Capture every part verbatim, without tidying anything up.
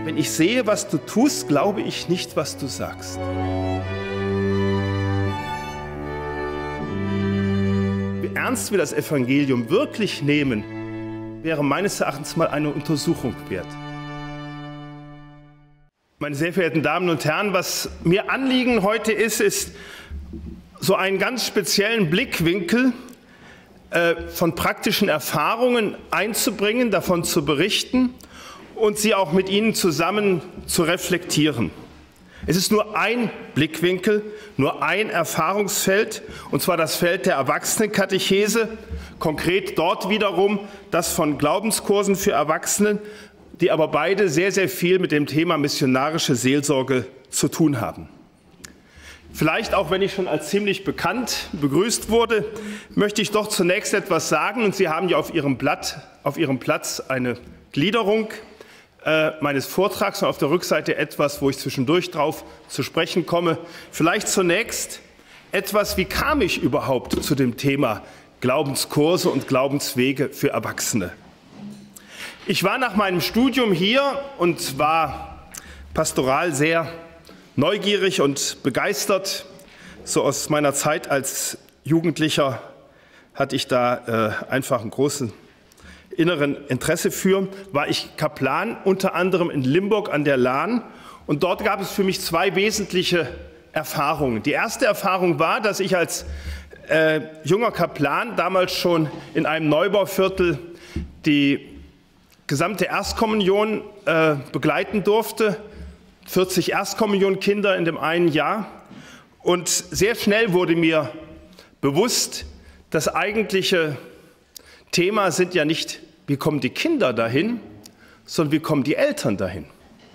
Wenn ich sehe, was du tust, glaube ich nicht, was du sagst. Wie ernst wir das Evangelium wirklich nehmen, wäre meines Erachtens mal eine Untersuchung wert. Meine sehr verehrten Damen und Herren, was mir Anliegen heute ist, ist so einen ganz speziellen Blickwinkel äh, von praktischen Erfahrungen einzubringen, davon zu berichten und sie auch mit Ihnen zusammen zu reflektieren. Es ist nur ein Blickwinkel, nur ein Erfahrungsfeld, und zwar das Feld der Erwachsenenkatechese, konkret dort wiederum das von Glaubenskursen für Erwachsene, die aber beide sehr, sehr viel mit dem Thema missionarische Seelsorge zu tun haben. Vielleicht auch, wenn ich schon als ziemlich bekannt begrüßt wurde, möchte ich doch zunächst etwas sagen. Und Sie haben ja auf Ihrem Blatt, auf Ihrem Platz eine Gliederung äh, meines Vortrags und auf der Rückseite etwas, wo ich zwischendurch drauf zu sprechen komme. Vielleicht zunächst etwas, wie kam ich überhaupt zu dem Thema Glaubenskurse und Glaubenswege für Erwachsene? Ich war nach meinem Studium hier und war pastoral sehr neugierig und begeistert. So aus meiner Zeit als Jugendlicher hatte ich da äh, einfach einen großen inneren Interesse für. War ich Kaplan, unter anderem in Limburg an der Lahn. Und dort gab es für mich zwei wesentliche Erfahrungen. Die erste Erfahrung war, dass ich als äh, junger Kaplan damals schon in einem Neubauviertel die gesamte Erstkommunion äh, begleiten durfte. vierzig Erstkommunionkinder in dem einen Jahr. Und sehr schnell wurde mir bewusst, das eigentliche Thema sind ja nicht, wie kommen die Kinder dahin, sondern wie kommen die Eltern dahin.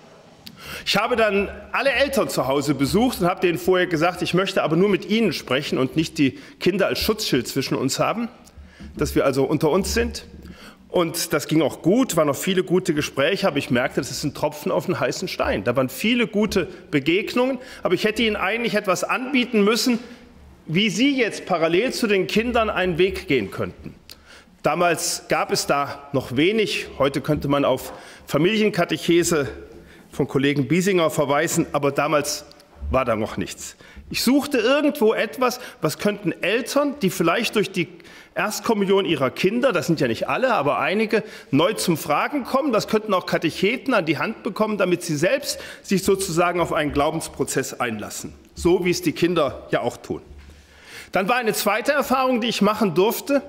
Ich habe dann alle Eltern zu Hause besucht und habe denen vorher gesagt, ich möchte aber nur mit ihnen sprechen und nicht die Kinder als Schutzschild zwischen uns haben, dass wir also unter uns sind. Und das ging auch gut, waren noch viele gute Gespräche, aber ich merkte, das ist ein Tropfen auf einen heißen Stein. Da waren viele gute Begegnungen, aber ich hätte Ihnen eigentlich etwas anbieten müssen, wie Sie jetzt parallel zu den Kindern einen Weg gehen könnten. Damals gab es da noch wenig, heute könnte man auf Familienkatechese von Kollegen Biesinger verweisen, aber damals war da noch nichts. Ich suchte irgendwo etwas, was könnten Eltern, die vielleicht durch die Erstkommunion ihrer Kinder, das sind ja nicht alle, aber einige, neu zum Fragen kommen. Das könnten auch Katecheten an die Hand bekommen, damit sie selbst sich sozusagen auf einen Glaubensprozess einlassen. So wie es die Kinder ja auch tun. Dann war eine zweite Erfahrung, die ich machen durfte.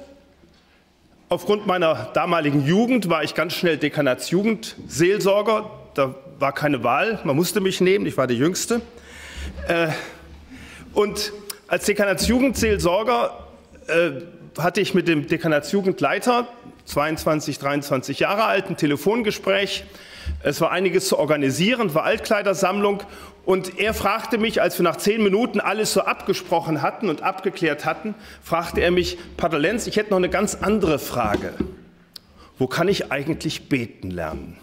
Aufgrund meiner damaligen Jugend war ich ganz schnell Dekanatsjugendseelsorger. Da war keine Wahl, man musste mich nehmen, ich war der Jüngste. Und als Dekanatsjugendseelsorger äh, hatte ich mit dem Dekanatsjugendleiter, zweiundzwanzig, dreiundzwanzig Jahre alt, ein Telefongespräch. Es war einiges zu organisieren, war Altkleidersammlung. Und er fragte mich, als wir nach zehn Minuten alles so abgesprochen hatten und abgeklärt hatten, fragte er mich, Pater Lenz, ich hätte noch eine ganz andere Frage. Wo kann ich eigentlich beten lernen?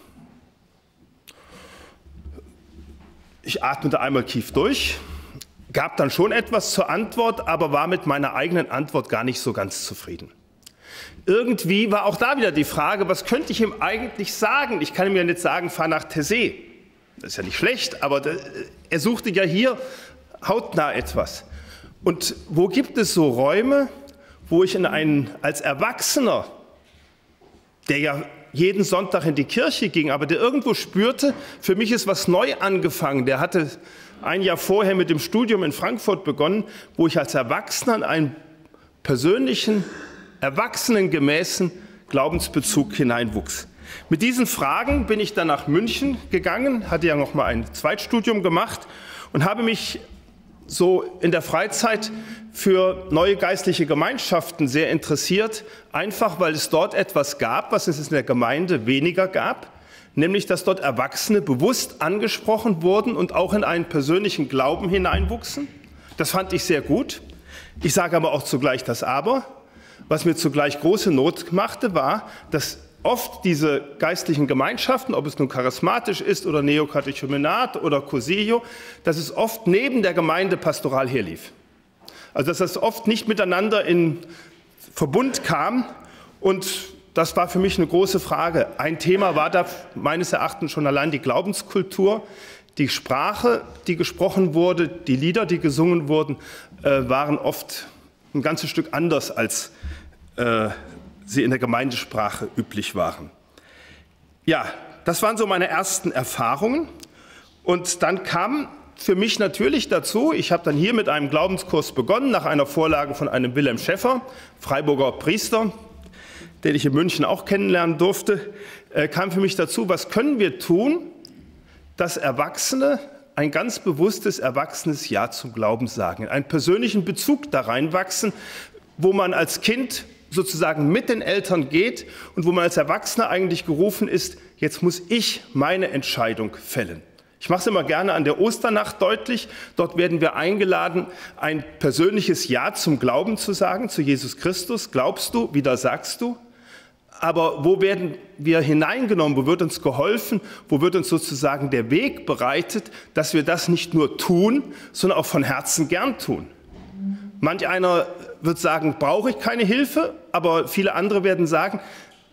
Ich atmete einmal tief durch, gab dann schon etwas zur Antwort, aber war mit meiner eigenen Antwort gar nicht so ganz zufrieden. Irgendwie war auch da wieder die Frage, was könnte ich ihm eigentlich sagen? Ich kann ihm ja nicht sagen, fahr nach Tessé. Das ist ja nicht schlecht, aber er suchte ja hier hautnah etwas. Und wo gibt es so Räume, wo ich in einen, als Erwachsener, der ja jeden Sonntag in die Kirche ging, aber der irgendwo spürte, für mich ist was neu angefangen. Der hatte ein Jahr vorher mit dem Studium in Frankfurt begonnen, wo ich als Erwachsener in einen persönlichen, erwachsenengemäßen Glaubensbezug hineinwuchs. Mit diesen Fragen bin ich dann nach München gegangen, hatte ja noch mal ein Zweitstudium gemacht und habe mich so in der Freizeit für neue geistliche Gemeinschaften sehr interessiert, einfach weil es dort etwas gab, was es in der Gemeinde weniger gab, nämlich dass dort Erwachsene bewusst angesprochen wurden und auch in einen persönlichen Glauben hineinwuchsen. Das fand ich sehr gut. Ich sage aber auch zugleich das Aber. Was mir zugleich große Not machte, war, dass oft diese geistlichen Gemeinschaften, ob es nun charismatisch ist oder Neokatechumenat oder Cursillo, dass es oft neben der Gemeinde pastoral herlief. Also dass das oft nicht miteinander in Verbund kam und das war für mich eine große Frage. Ein Thema war da meines Erachtens schon allein die Glaubenskultur. Die Sprache, die gesprochen wurde, die Lieder, die gesungen wurden, äh, waren oft ein ganzes Stück anders, als äh, sie in der Gemeindesprache üblich waren. Ja, das waren so meine ersten Erfahrungen. Und dann kam für mich natürlich dazu, ich habe dann hier mit einem Glaubenskurs begonnen, nach einer Vorlage von einem Wilhelm Schäffer, Freiburger Priester, den ich in München auch kennenlernen durfte, äh, kam für mich dazu, was können wir tun, dass Erwachsene ein ganz bewusstes, erwachsenes Ja zum Glauben sagen, einen persönlichen Bezug da reinwachsen, wo man als Kind sozusagen mit den Eltern geht und wo man als Erwachsener eigentlich gerufen ist, jetzt muss ich meine Entscheidung fällen. Ich mache es immer gerne an der Osternacht deutlich. Dort werden wir eingeladen, ein persönliches Ja zum Glauben zu sagen, zu Jesus Christus. Glaubst du, wieder sagst du? Aber wo werden wir hineingenommen? Wo wird uns geholfen? Wo wird uns sozusagen der Weg bereitet, dass wir das nicht nur tun, sondern auch von Herzen gern tun? Manch einer wird sagen, brauche ich keine Hilfe, aber viele andere werden sagen,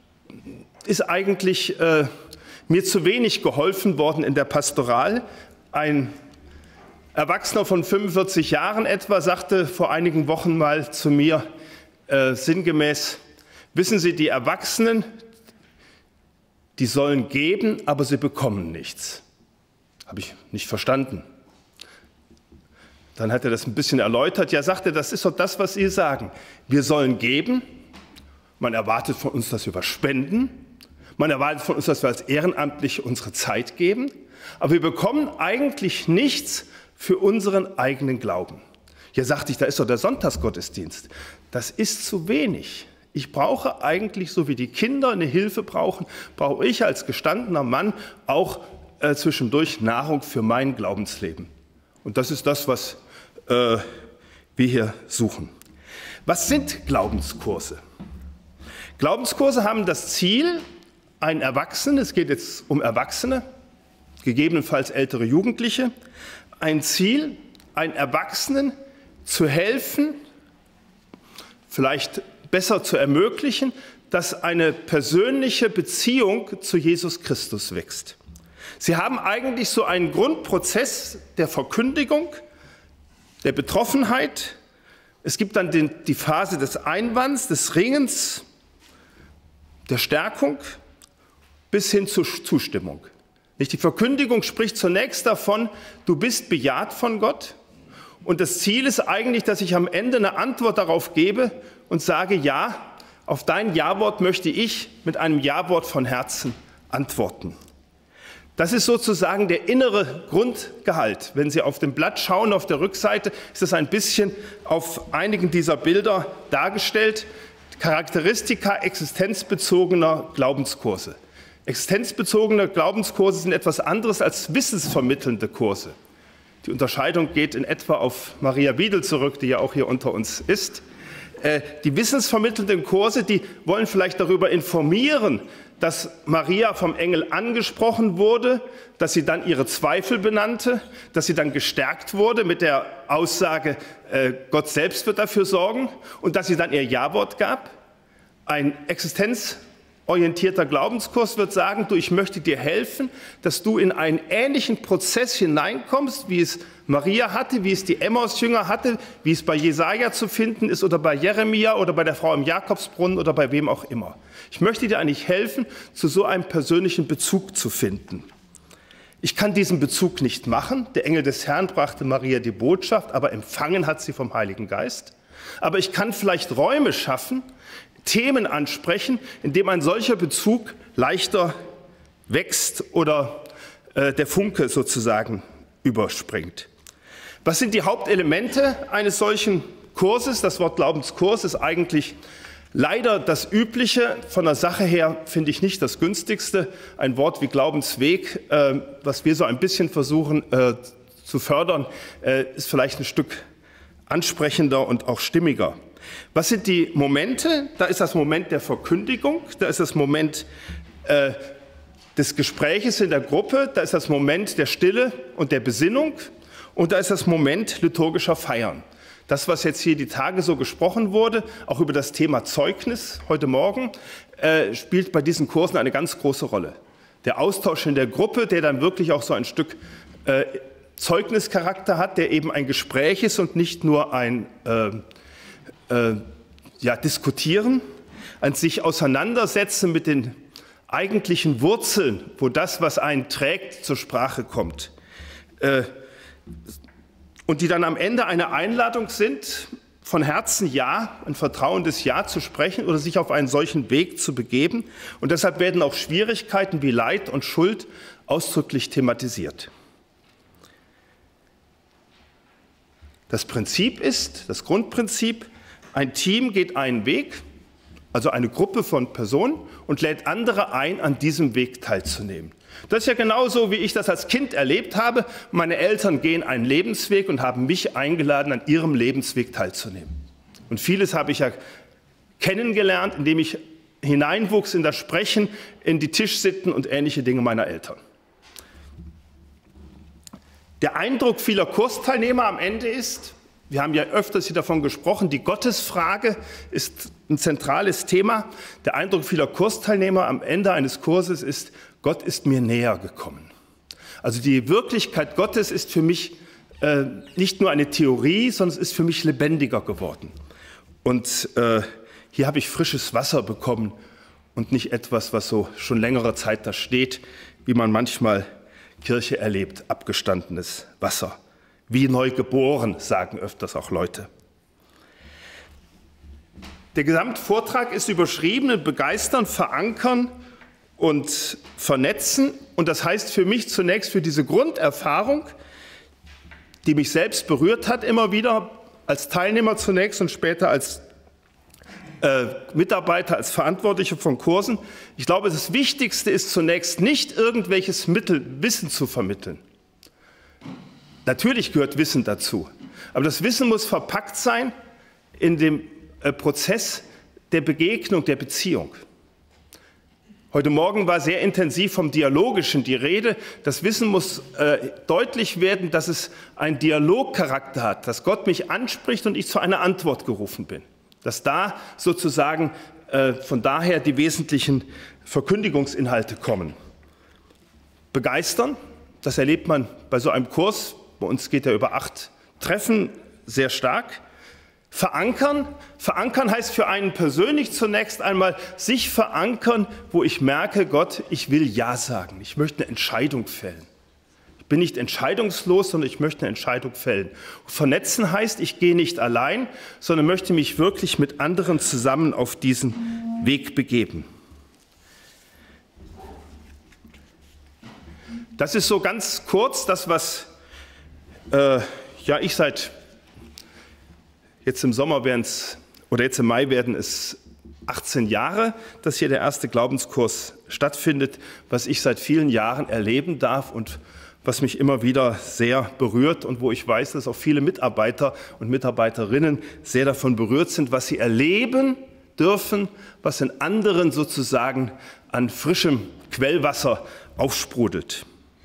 ist eigentlich äh, mir zu wenig geholfen worden in der Pastoral. Ein Erwachsener von fünfundvierzig Jahren etwa sagte vor einigen Wochen mal zu mir äh, sinngemäß, wissen Sie, die Erwachsenen, die sollen geben, aber sie bekommen nichts. Habe ich nicht verstanden. Dann hat er das ein bisschen erläutert. Ja, sagte, das ist doch das, was Sie sagen. Wir sollen geben. Man erwartet von uns, dass wir was spenden. Man erwartet von uns, dass wir als Ehrenamtliche unsere Zeit geben. Aber wir bekommen eigentlich nichts für unseren eigenen Glauben. Ja, sagte ich, da ist doch der Sonntagsgottesdienst. Das ist zu wenig. Ich brauche eigentlich, so wie die Kinder eine Hilfe brauchen, brauche ich als gestandener Mann auch äh, zwischendurch Nahrung für mein Glaubensleben. Und das ist das, was äh, wir hier suchen. Was sind Glaubenskurse? Glaubenskurse haben das Ziel, einen Erwachsenen, es geht jetzt um Erwachsene, gegebenenfalls ältere Jugendliche, ein Ziel, einen Erwachsenen zu helfen, vielleicht besser zu ermöglichen, dass eine persönliche Beziehung zu Jesus Christus wächst. Sie haben eigentlich so einen Grundprozess der Verkündigung, der Betroffenheit. Es gibt dann den, die Phase des Einwands, des Ringens, der Stärkung bis hin zur Zustimmung. Nicht? Die Verkündigung spricht zunächst davon, du bist bejaht von Gott. Und das Ziel ist eigentlich, dass ich am Ende eine Antwort darauf gebe und sage, ja, auf dein Ja-Wort möchte ich mit einem Ja-Wort von Herzen antworten. Das ist sozusagen der innere Grundgehalt. Wenn Sie auf dem Blatt schauen, auf der Rückseite, ist das ein bisschen auf einigen dieser Bilder dargestellt. Charakteristika existenzbezogener Glaubenskurse. Existenzbezogene Glaubenskurse sind etwas anderes als wissensvermittelnde Kurse. Die Unterscheidung geht in etwa auf Maria Wiedel zurück, die ja auch hier unter uns ist. Die wissensvermittelnden Kurse, die wollen vielleicht darüber informieren, dass Maria vom Engel angesprochen wurde, dass sie dann ihre Zweifel benannte, dass sie dann gestärkt wurde mit der Aussage, Gott selbst wird dafür sorgen und dass sie dann ihr Ja-Wort gab. Ein existenzorientierter Glaubenskurs wird sagen, du, ich möchte dir helfen, dass du in einen ähnlichen Prozess hineinkommst, wie es Maria hatte, wie es die Emmaus-Jünger hatte, wie es bei Jesaja zu finden ist oder bei Jeremia oder bei der Frau im Jakobsbrunnen oder bei wem auch immer. Ich möchte dir eigentlich helfen, zu so einem persönlichen Bezug zu finden. Ich kann diesen Bezug nicht machen. Der Engel des Herrn brachte Maria die Botschaft, aber empfangen hat sie vom Heiligen Geist. Aber ich kann vielleicht Räume schaffen, Themen ansprechen, in dem ein solcher Bezug leichter wächst oder äh, der Funke sozusagen überspringt. Was sind die Hauptelemente eines solchen Kurses? Das Wort Glaubenskurs ist eigentlich leider das Übliche. Von der Sache her finde ich nicht das günstigste. Ein Wort wie Glaubensweg, äh, was wir so ein bisschen versuchen äh, zu fördern, äh, ist vielleicht ein Stück ansprechender und auch stimmiger. Was sind die Momente? Da ist das Moment der Verkündigung, da ist das Moment äh, des Gespräches in der Gruppe, da ist das Moment der Stille und der Besinnung und da ist das Moment liturgischer Feiern. Das, was jetzt hier die Tage so gesprochen wurde, auch über das Thema Zeugnis heute Morgen, äh, spielt bei diesen Kursen eine ganz große Rolle. Der Austausch in der Gruppe, der dann wirklich auch so ein Stück äh, Zeugnischarakter hat, der eben ein Gespräch ist und nicht nur ein äh, äh, ja, Diskutieren, ein sich auseinandersetzen mit den eigentlichen Wurzeln, wo das, was einen trägt, zur Sprache kommt. Äh, und die dann am Ende eine Einladung sind, von Herzen Ja, ein vertrauendes Ja zu sprechen oder sich auf einen solchen Weg zu begeben. Und deshalb werden auch Schwierigkeiten wie Leid und Schuld ausdrücklich thematisiert. Das Prinzip ist, das Grundprinzip, ein Team geht einen Weg, also eine Gruppe von Personen, und lädt andere ein, an diesem Weg teilzunehmen. Das ist ja genauso, wie ich das als Kind erlebt habe. Meine Eltern gehen einen Lebensweg und haben mich eingeladen, an ihrem Lebensweg teilzunehmen. Und vieles habe ich ja kennengelernt, indem ich hineinwuchs in das Sprechen, in die Tischsitten und ähnliche Dinge meiner Eltern. Der Eindruck vieler Kursteilnehmer am Ende ist, wir haben ja öfters hier davon gesprochen, die Gottesfrage ist ein zentrales Thema. Der Eindruck vieler Kursteilnehmer am Ende eines Kurses ist, Gott ist mir näher gekommen. Also die Wirklichkeit Gottes ist für mich äh, nicht nur eine Theorie, sondern es ist für mich lebendiger geworden. Und äh, hier habe ich frisches Wasser bekommen und nicht etwas, was so schon längere Zeit da steht, wie man manchmal Kirche erlebt, abgestandenes Wasser. Wie neu geboren, sagen öfters auch Leute. Der Gesamtvortrag ist überschrieben, begeistern, verankern und vernetzen. Und das heißt für mich zunächst für diese Grunderfahrung, die mich selbst berührt hat, immer wieder als Teilnehmer zunächst und später als äh, Mitarbeiter, als Verantwortliche von Kursen. Ich glaube, das Wichtigste ist zunächst nicht irgendwelches Mittel, Wissen zu vermitteln. Natürlich gehört Wissen dazu, aber das Wissen muss verpackt sein in dem äh, Prozess der Begegnung, der Beziehung. Heute Morgen war sehr intensiv vom Dialogischen die Rede. Das Wissen muss äh, deutlich werden, dass es einen Dialogcharakter hat, dass Gott mich anspricht und ich zu einer Antwort gerufen bin. Dass da sozusagen äh, von daher die wesentlichen Verkündigungsinhalte kommen. Begeistern, das erlebt man bei so einem Kurs. Bei uns geht er über acht Treffen sehr stark. Verankern. Verankern heißt für einen persönlich zunächst einmal sich verankern, wo ich merke, Gott, ich will Ja sagen. Ich möchte eine Entscheidung fällen. Ich bin nicht entscheidungslos, sondern ich möchte eine Entscheidung fällen. Vernetzen heißt, ich gehe nicht allein, sondern möchte mich wirklich mit anderen zusammen auf diesen Weg begeben. Das ist so ganz kurz das, was Äh, ja, ich seit jetzt im Sommer werden es, oder jetzt im Mai werden es achtzehn Jahre, dass hier der erste Glaubenskurs stattfindet, was ich seit vielen Jahren erleben darf und was mich immer wieder sehr berührt und wo ich weiß, dass auch viele Mitarbeiter und Mitarbeiterinnen sehr davon berührt sind, was sie erleben dürfen, was in anderen sozusagen an frischem Quellwasser aufsprudelt.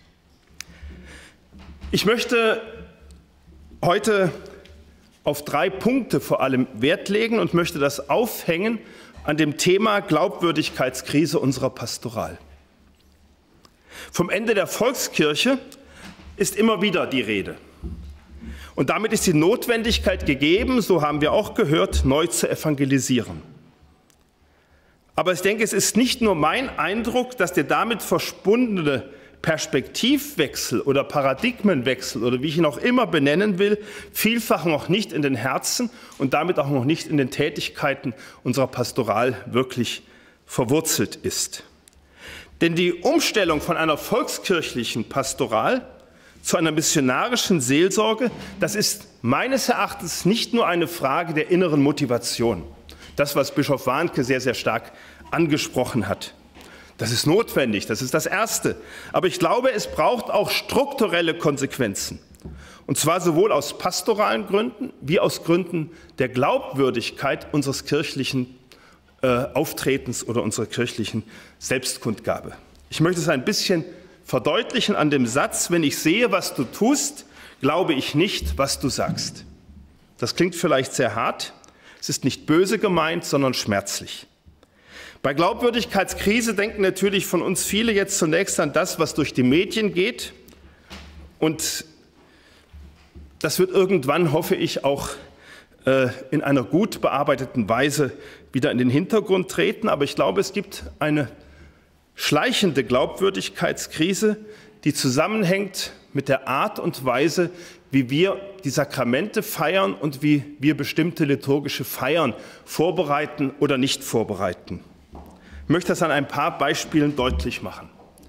Ich möchte heute auf drei Punkte vor allem Wert legen und möchte das aufhängen an dem Thema Glaubwürdigkeitskrise unserer Pastoral. Vom Ende der Volkskirche ist immer wieder die Rede. Und damit ist die Notwendigkeit gegeben, so haben wir auch gehört, neu zu evangelisieren. Aber ich denke, es ist nicht nur mein Eindruck, dass der damit verbundene Perspektivwechsel oder Paradigmenwechsel oder wie ich ihn auch immer benennen will, vielfach noch nicht in den Herzen und damit auch noch nicht in den Tätigkeiten unserer Pastoral wirklich verwurzelt ist. Denn die Umstellung von einer volkskirchlichen Pastoral zu einer missionarischen Seelsorge, das ist meines Erachtens nicht nur eine Frage der inneren Motivation. Das, was Bischof Warnke sehr, sehr stark angesprochen hat. Das ist notwendig, das ist das Erste. Aber ich glaube, es braucht auch strukturelle Konsequenzen. Und zwar sowohl aus pastoralen Gründen wie aus Gründen der Glaubwürdigkeit unseres kirchlichen äh, Auftretens oder unserer kirchlichen Selbstkundgabe. Ich möchte es ein bisschen verdeutlichen an dem Satz, wenn ich sehe, was du tust, glaube ich nicht, was du sagst. Das klingt vielleicht sehr hart. Es ist nicht böse gemeint, sondern schmerzlich. Bei Glaubwürdigkeitskrise denken natürlich von uns viele jetzt zunächst an das, was durch die Medien geht. Und das wird irgendwann, hoffe ich, auch äh, in einer gut bearbeiteten Weise wieder in den Hintergrund treten. Aber ich glaube, es gibt eine schleichende Glaubwürdigkeitskrise, die zusammenhängt mit der Art und Weise, wie wir die Sakramente feiern und wie wir bestimmte liturgische Feiern vorbereiten oder nicht vorbereiten. Ich möchte das an ein paar Beispielen deutlich machen.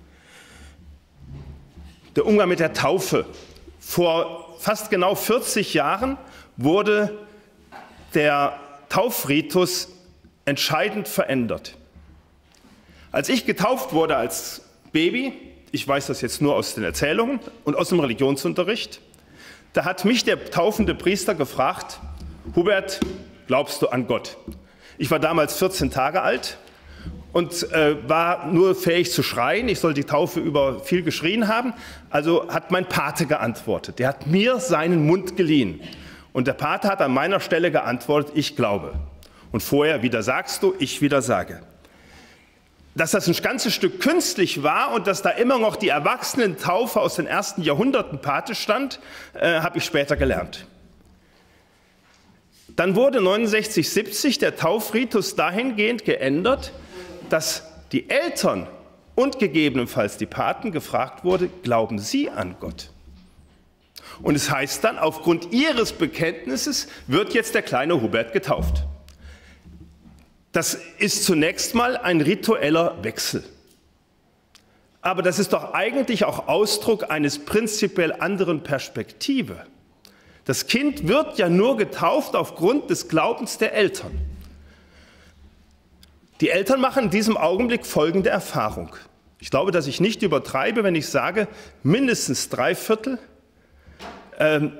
Der Umgang mit der Taufe. Vor fast genau vierzig Jahren wurde der Taufritus entscheidend verändert. Als ich getauft wurde als Baby, ich weiß das jetzt nur aus den Erzählungen und aus dem Religionsunterricht, da hat mich der taufende Priester gefragt: Hubert, glaubst du an Gott? Ich war damals vierzehn Tage alt und äh, war nur fähig zu schreien. Ich soll die Taufe über viel geschrien haben. Also hat mein Pate geantwortet. Der hat mir seinen Mund geliehen. Und der Pate hat an meiner Stelle geantwortet: Ich glaube. Und vorher wieder sagst du, ich wieder sage. Dass das ein ganzes Stück künstlich war und dass da immer noch die Erwachsenentaufe aus den ersten Jahrhunderten Pate stand, äh, habe ich später gelernt. Dann wurde neunundsechzig siebzig der Taufritus dahingehend geändert, dass die Eltern und gegebenenfalls die Paten gefragt wurde: Glauben Sie an Gott? Und es heißt dann, aufgrund ihres Bekenntnisses wird jetzt der kleine Hubert getauft. Das ist zunächst mal ein ritueller Wechsel. Aber das ist doch eigentlich auch Ausdruck eines prinzipiell anderen Perspektive. Das Kind wird ja nur getauft aufgrund des Glaubens der Eltern. Die Eltern machen in diesem Augenblick folgende Erfahrung. Ich glaube, dass ich nicht übertreibe, wenn ich sage, mindestens drei Viertel ähm,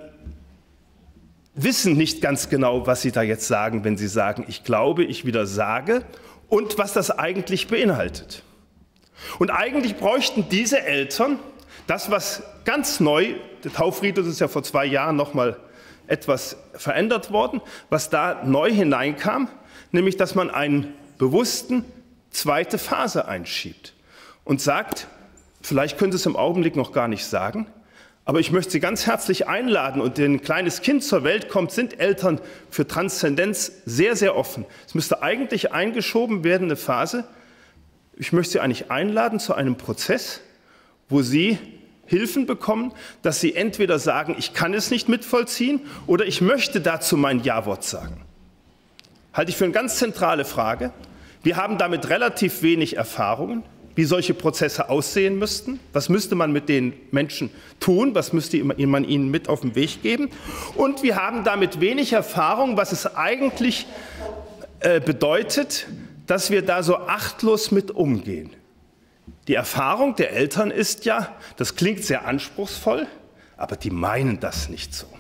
wissen nicht ganz genau, was sie da jetzt sagen, wenn sie sagen, ich glaube, ich wieder sage, und was das eigentlich beinhaltet. Und eigentlich bräuchten diese Eltern das, was ganz neu, der Taufritus ist ja vor zwei Jahren noch mal etwas verändert worden, was da neu hineinkam, nämlich, dass man einen bewussten zweite Phase einschiebt und sagt, vielleicht können Sie es im Augenblick noch gar nicht sagen, aber ich möchte Sie ganz herzlich einladen, und wenn ein kleines Kind zur Welt kommt, sind Eltern für Transzendenz sehr, sehr offen. Es müsste eigentlich eingeschoben werden, eine Phase. Ich möchte Sie eigentlich einladen zu einem Prozess, wo Sie Hilfen bekommen, dass Sie entweder sagen, ich kann es nicht mitvollziehen, oder ich möchte dazu mein Ja-Wort sagen. Halte ich für eine ganz zentrale Frage. Wir haben damit relativ wenig Erfahrungen, wie solche Prozesse aussehen müssten. Was müsste man mit den Menschen tun? Was müsste man ihnen mit auf den Weg geben? Und wir haben damit wenig Erfahrung, was es eigentlich äh, bedeutet, dass wir da so achtlos mit umgehen. Die Erfahrung der Eltern ist ja, das klingt sehr anspruchsvoll, aber die meinen das nicht so.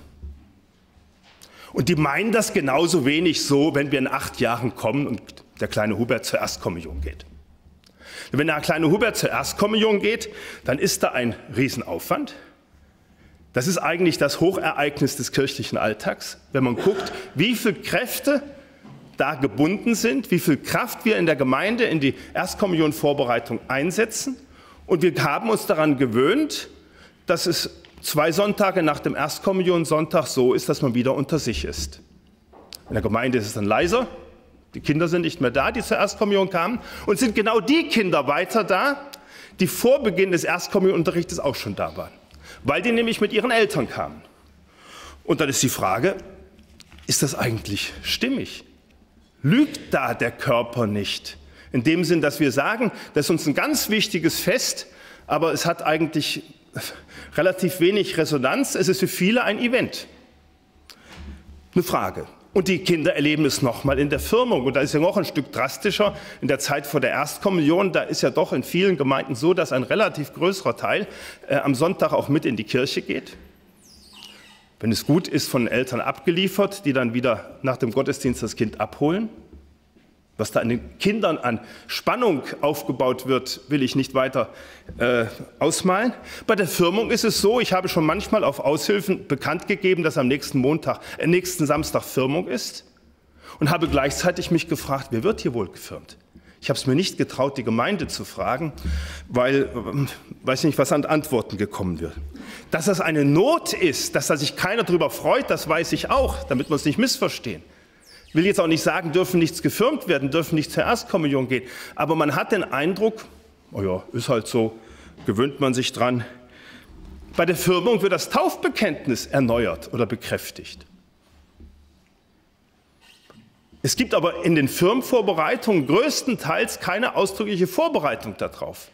Und die meinen das genauso wenig so, wenn wir in acht Jahren kommen und der kleine Hubert zur Erstkommunion geht. Wenn der kleine Hubert zur Erstkommunion geht, dann ist da ein Riesenaufwand. Das ist eigentlich das Hochereignis des kirchlichen Alltags, wenn man guckt, wie viele Kräfte da gebunden sind, wie viel Kraft wir in der Gemeinde in die Erstkommunionvorbereitung einsetzen. Und wir haben uns daran gewöhnt, dass es zwei Sonntage nach dem Erstkommunionssonntag so ist, dass man wieder unter sich ist. In der Gemeinde ist es dann leiser. Die Kinder sind nicht mehr da, die zur Erstkommunion kamen, und sind genau die Kinder weiter da, die vor Beginn des Erstkommunionunterrichtes auch schon da waren, weil die nämlich mit ihren Eltern kamen. Und dann ist die Frage, ist das eigentlich stimmig? Lügt da der Körper nicht? In dem Sinn, dass wir sagen, das ist uns ein ganz wichtiges Fest, aber es hat eigentlich relativ wenig Resonanz. Es ist für viele ein Event. Eine Frage. Und die Kinder erleben es nochmal in der Firmung. Und da ist ja noch ein Stück drastischer. In der Zeit vor der Erstkommunion, da ist ja doch in vielen Gemeinden so, dass ein relativ größerer Teil äh, am Sonntag auch mit in die Kirche geht. Wenn es gut ist, von den Eltern abgeliefert, die dann wieder nach dem Gottesdienst das Kind abholen. Was da an den Kindern an Spannung aufgebaut wird, will ich nicht weiter äh, ausmalen. Bei der Firmung ist es so, ich habe schon manchmal auf Aushilfen bekannt gegeben, dass am nächsten Montag, äh, nächsten Samstag Firmung ist und habe gleichzeitig mich gefragt, wer wird hier wohl gefirmt? Ich habe es mir nicht getraut, die Gemeinde zu fragen, weil ich weiß nicht, was an Antworten gekommen wird. Dass das eine Not ist, dass da sich keiner darüber freut, das weiß ich auch, damit wir uns nicht missverstehen. Ich will jetzt auch nicht sagen, dürfen nichts gefirmt werden, dürfen nicht zur Erstkommunion gehen. Aber man hat den Eindruck, oh ja, ist halt so, gewöhnt man sich dran. Bei der Firmung wird das Taufbekenntnis erneuert oder bekräftigt. Es gibt aber in den Firmenvorbereitungen größtenteils keine ausdrückliche Vorbereitung darauf.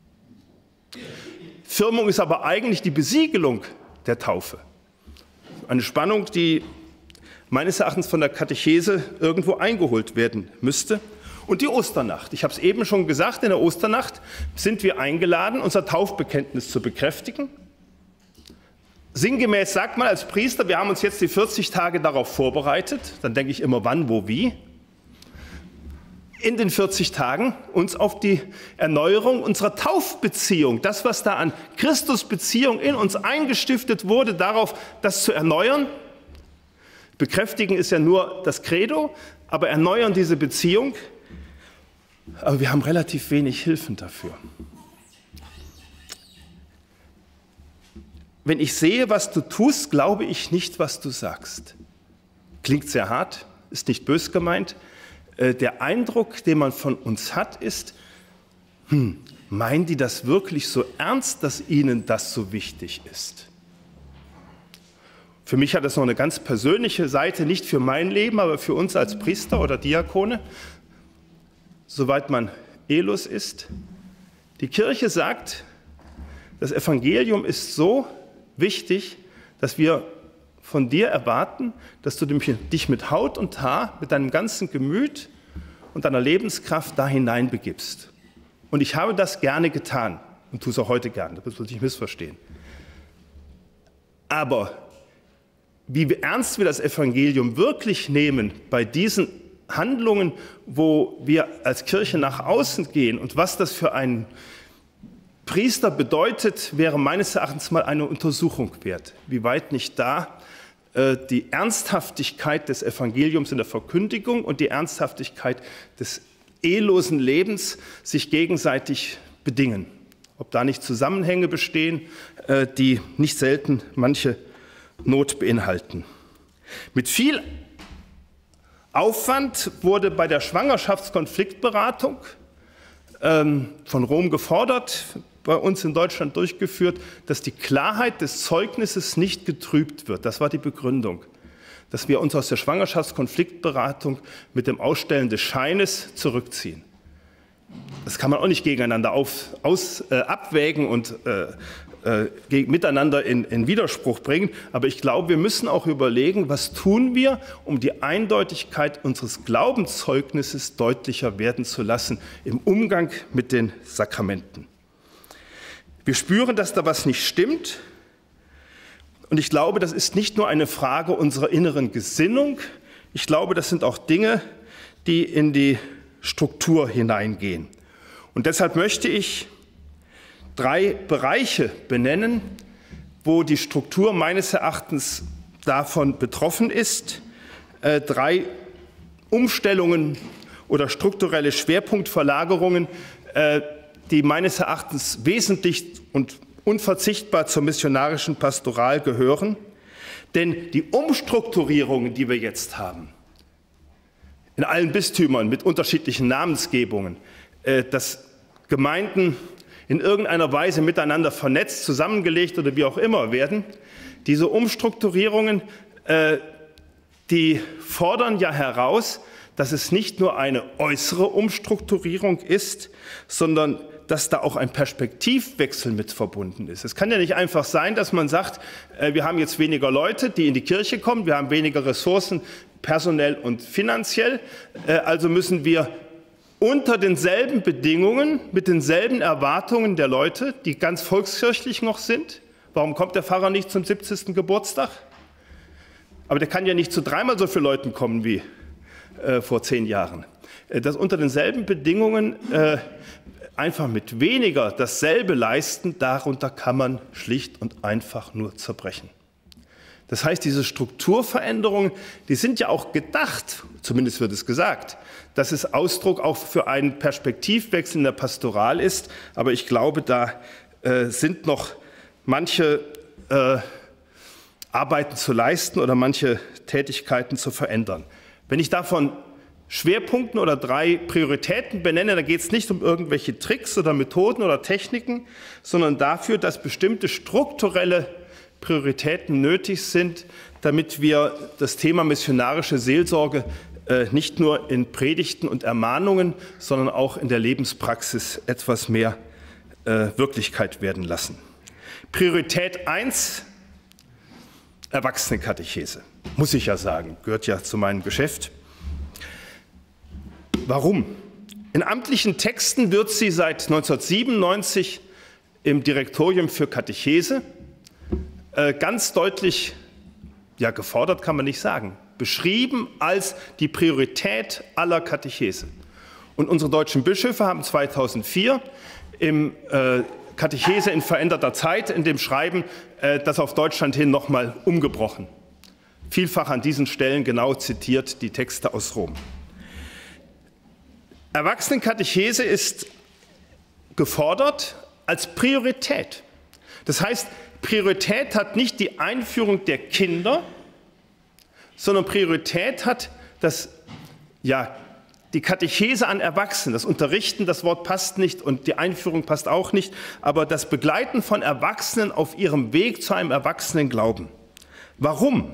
Firmung ist aber eigentlich die Besiegelung der Taufe. Eine Spannung, die meines Erachtens von der Katechese irgendwo eingeholt werden müsste. Und die Osternacht. Ich habe es eben schon gesagt, in der Osternacht sind wir eingeladen, unser Taufbekenntnis zu bekräftigen. Sinngemäß sagt man als Priester, wir haben uns jetzt die vierzig Tage darauf vorbereitet. Dann denke ich immer, wann, wo, wie. In den vierzig Tagen uns auf die Erneuerung unserer Taufbeziehung, das, was da an Christusbeziehung in uns eingestiftet wurde, darauf das zu erneuern. Bekräftigen ist ja nur das Credo, aber erneuern diese Beziehung. Aber wir haben relativ wenig Hilfen dafür. Wenn ich sehe, was du tust, glaube ich nicht, was du sagst. Klingt sehr hart, ist nicht bös gemeint. Der Eindruck, den man von uns hat, ist, hm, meinen die das wirklich so ernst, dass ihnen das so wichtig ist? Für mich hat das noch eine ganz persönliche Seite, nicht für mein Leben, aber für uns als Priester oder Diakone, soweit man Elos ist. Die Kirche sagt, das Evangelium ist so wichtig, dass wir von dir erwarten, dass du dich mit Haut und Haar, mit deinem ganzen Gemüt und deiner Lebenskraft da hineinbegibst. Und ich habe das gerne getan und tue es auch heute gerne, das muss ich nicht missverstehen. Aber wie ernst wir das Evangelium wirklich nehmen bei diesen Handlungen, wo wir als Kirche nach außen gehen und was das für einen Priester bedeutet, wäre meines Erachtens mal eine Untersuchung wert. Wie weit nicht da äh, die Ernsthaftigkeit des Evangeliums in der Verkündigung und die Ernsthaftigkeit des ehelosen Lebens sich gegenseitig bedingen. Ob da nicht Zusammenhänge bestehen, äh, die nicht selten manche Not beinhalten. Mit viel Aufwand wurde bei der Schwangerschaftskonfliktberatung ähm, von Rom gefordert, bei uns in Deutschland durchgeführt, dass die Klarheit des Zeugnisses nicht getrübt wird. Das war die Begründung, dass wir uns aus der Schwangerschaftskonfliktberatung mit dem Ausstellen des Scheines zurückziehen. Das kann man auch nicht gegeneinander auf, aus, äh, abwägen und äh, äh, miteinander in, in Widerspruch bringen. Aber ich glaube, wir müssen auch überlegen, was tun wir, um die Eindeutigkeit unseres Glaubenszeugnisses deutlicher werden zu lassen im Umgang mit den Sakramenten. Wir spüren, dass da was nicht stimmt. Und ich glaube, das ist nicht nur eine Frage unserer inneren Gesinnung. Ich glaube, das sind auch Dinge, die in die Struktur hineingehen. Und deshalb möchte ich drei Bereiche benennen, wo die Struktur meines Erachtens davon betroffen ist. Äh, drei Umstellungen oder strukturelle Schwerpunktverlagerungen, äh, die meines Erachtens wesentlich und unverzichtbar zur missionarischen Pastoral gehören. Denn die Umstrukturierungen, die wir jetzt haben, in allen Bistümern mit unterschiedlichen Namensgebungen, dass Gemeinden in irgendeiner Weise miteinander vernetzt, zusammengelegt oder wie auch immer werden, diese Umstrukturierungen, die fordern ja heraus, dass es nicht nur eine äußere Umstrukturierung ist, sondern dass da auch ein Perspektivwechsel mit verbunden ist. Es kann ja nicht einfach sein, dass man sagt, wir haben jetzt weniger Leute, die in die Kirche kommen, wir haben weniger Ressourcen, personell und finanziell, also müssen wir unter denselben Bedingungen, mit denselben Erwartungen der Leute, die ganz volkskirchlich noch sind. Warum kommt der Pfarrer nicht zum siebzigsten Geburtstag? Aber der kann ja nicht zu dreimal so vielen Leuten kommen wie äh, vor zehn Jahren. dass unter denselben Bedingungen äh, einfach mit weniger dasselbe leisten, darunter kann man schlicht und einfach nur zerbrechen. Das heißt, diese Strukturveränderungen, die sind ja auch gedacht, zumindest wird es gesagt, dass es Ausdruck auch für einen Perspektivwechsel in der Pastoral ist. Aber ich glaube, da äh, sind noch manche äh, Arbeiten zu leisten oder manche Tätigkeiten zu verändern. Wenn ich davon Schwerpunkten oder drei Prioritäten benenne, da geht es nicht um irgendwelche Tricks oder Methoden oder Techniken, sondern dafür, dass bestimmte strukturelle Prioritäten nötig sind, damit wir das Thema missionarische Seelsorge äh, nicht nur in Predigten und Ermahnungen, sondern auch in der Lebenspraxis etwas mehr äh, Wirklichkeit werden lassen. Priorität eins, Erwachsenenkatechese. Muss ich ja sagen, gehört ja zu meinem Geschäft. Warum? In amtlichen Texten wird sie seit neunzehnhundertsiebenundneunzig im Direktorium für Katechese äh, ganz deutlich, ja gefordert kann man nicht sagen, beschrieben als die Priorität aller Katechese. Und unsere deutschen Bischöfe haben zweitausendvier im äh, Katechese in veränderter Zeit in dem Schreiben äh, das auf Deutschland hin nochmal umgebrochen. Vielfach an diesen Stellen genau zitiert die Texte aus Rom. Erwachsenenkatechese ist gefordert als Priorität. Das heißt, Priorität hat nicht die Einführung der Kinder, sondern Priorität hat das, ja, die Katechese an Erwachsenen. Das Unterrichten, das Wort passt nicht und die Einführung passt auch nicht, aber das Begleiten von Erwachsenen auf ihrem Weg zu einem Erwachsenenglauben. Warum?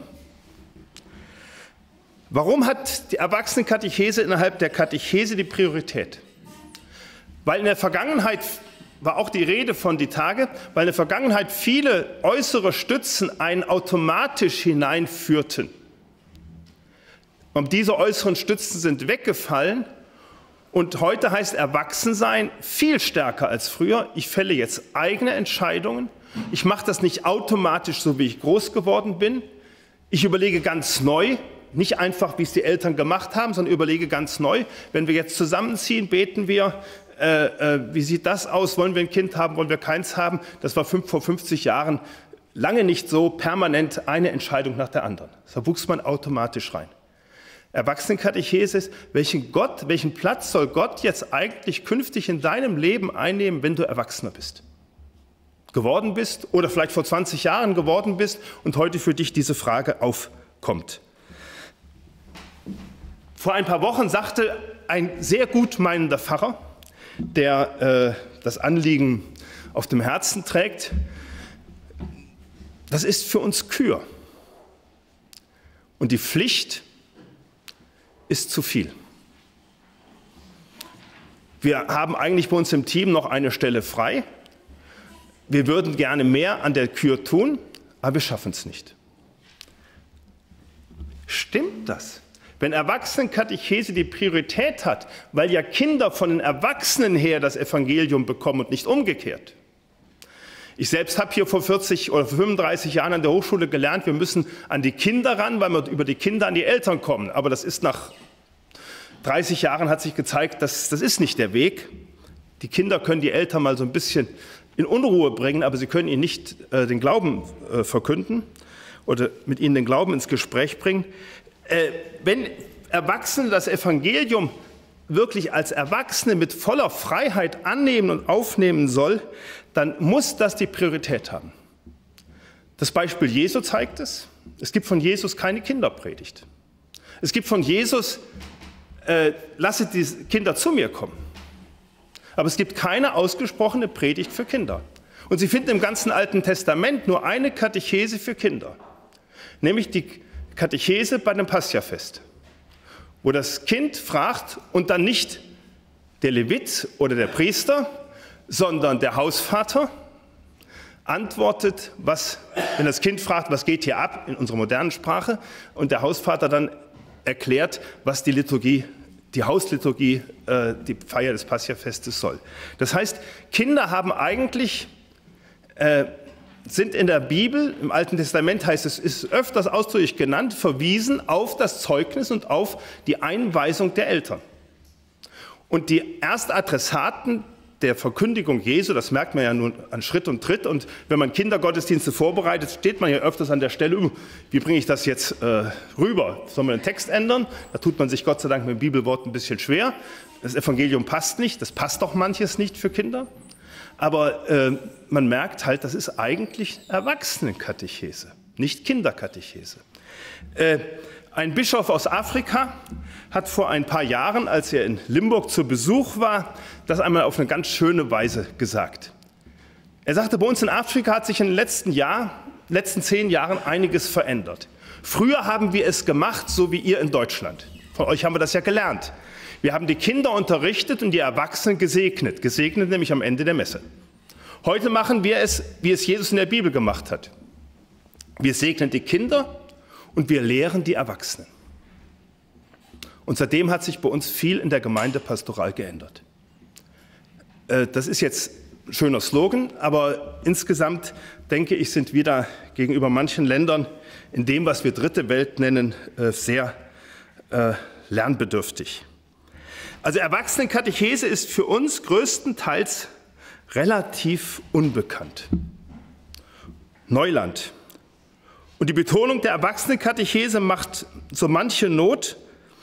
Warum hat die Erwachsenenkatechese innerhalb der Katechese die Priorität? Weil in der Vergangenheit, war auch die Rede von die Tage, weil in der Vergangenheit viele äußere Stützen einen automatisch hineinführten. Und diese äußeren Stützen sind weggefallen und heute heißt Erwachsensein viel stärker als früher. Ich fälle jetzt eigene Entscheidungen. Ich mache das nicht automatisch, so wie ich groß geworden bin. Ich überlege ganz neu. Nicht einfach, wie es die Eltern gemacht haben, sondern überlege ganz neu, wenn wir jetzt zusammenziehen, beten wir, äh, äh, wie sieht das aus, wollen wir ein Kind haben, wollen wir keins haben? Das war fünf, vor fünfzig Jahren lange nicht so permanent eine Entscheidung nach der anderen. Da wuchs man automatisch rein. Erwachsenenkatechese ist, welchen, Gott, welchen Platz soll Gott jetzt eigentlich künftig in deinem Leben einnehmen, wenn du Erwachsener bist? Geworden bist oder vielleicht vor zwanzig Jahren geworden bist und heute für dich diese Frage aufkommt. Vor ein paar Wochen sagte ein sehr gut meinender Pfarrer, der äh, das Anliegen auf dem Herzen trägt, das ist für uns Kür. Und die Pflicht ist zu viel. Wir haben eigentlich bei uns im Team noch eine Stelle frei. Wir würden gerne mehr an der Kür tun, aber wir schaffen es nicht. Stimmt das? Wenn Erwachsenenkatechese die Priorität hat, weil ja Kinder von den Erwachsenen her das Evangelium bekommen und nicht umgekehrt. Ich selbst habe hier vor vierzig oder fünfunddreißig Jahren an der Hochschule gelernt, wir müssen an die Kinder ran, weil wir über die Kinder an die Eltern kommen. Aber das ist nach dreißig Jahren hat sich gezeigt, dass das ist nicht der Weg. Die Kinder können die Eltern mal so ein bisschen in Unruhe bringen, aber sie können ihnen nicht äh, den Glauben äh, verkünden oder mit ihnen den Glauben ins Gespräch bringen. Äh, wenn Erwachsene das Evangelium wirklich als Erwachsene mit voller Freiheit annehmen und aufnehmen soll, dann muss das die Priorität haben. Das Beispiel Jesu zeigt es. Es gibt von Jesus keine Kinderpredigt. Es gibt von Jesus, äh, lasset die Kinder zu mir kommen. Aber es gibt keine ausgesprochene Predigt für Kinder. Und Sie finden im ganzen Alten Testament nur eine Katechese für Kinder, nämlich die Katechese bei dem Pascha-Fest, wo das Kind fragt und dann nicht der Levit oder der Priester, sondern der Hausvater antwortet, was, wenn das Kind fragt, was geht hier ab in unserer modernen Sprache, und der Hausvater dann erklärt, was die Liturgie, die Hausliturgie, äh, die Feier des Pascha-Festes soll. Das heißt, Kinder haben eigentlich äh, sind in der Bibel, im Alten Testament heißt es, ist öfters ausdrücklich genannt, verwiesen auf das Zeugnis und auf die Einweisung der Eltern. Und die Erstadressaten der Verkündigung Jesu, das merkt man ja nun an Schritt und Tritt. Und wenn man Kindergottesdienste vorbereitet, steht man ja öfters an der Stelle, wie bringe ich das jetzt äh, rüber? Soll man den Text ändern? Da tut man sich Gott sei Dank mit dem Bibelwort ein bisschen schwer. Das Evangelium passt nicht, das passt doch manches nicht für Kinder. Aber äh, man merkt halt, das ist eigentlich Erwachsenenkatechese, nicht Kinderkatechese. Äh, ein Bischof aus Afrika hat vor ein paar Jahren, als er in Limburg zu Besuch war, das einmal auf eine ganz schöne Weise gesagt. Er sagte, bei uns in Afrika hat sich in den letzten, Jahr, letzten zehn Jahren einiges verändert. Früher haben wir es gemacht, so wie ihr in Deutschland. Von euch haben wir das ja gelernt. Wir haben die Kinder unterrichtet und die Erwachsenen gesegnet. Gesegnet nämlich am Ende der Messe. Heute machen wir es, wie es Jesus in der Bibel gemacht hat. Wir segnen die Kinder und wir lehren die Erwachsenen. Und seitdem hat sich bei uns viel in der Gemeindepastoral geändert. Das ist jetzt ein schöner Slogan, aber insgesamt, denke ich, sind wir da gegenüber manchen Ländern in dem, was wir Dritte Welt nennen, sehr lernbedürftig. Also Erwachsenenkatechese ist für uns größtenteils relativ unbekannt. Neuland. Und die Betonung der Erwachsenenkatechese macht so manche Not.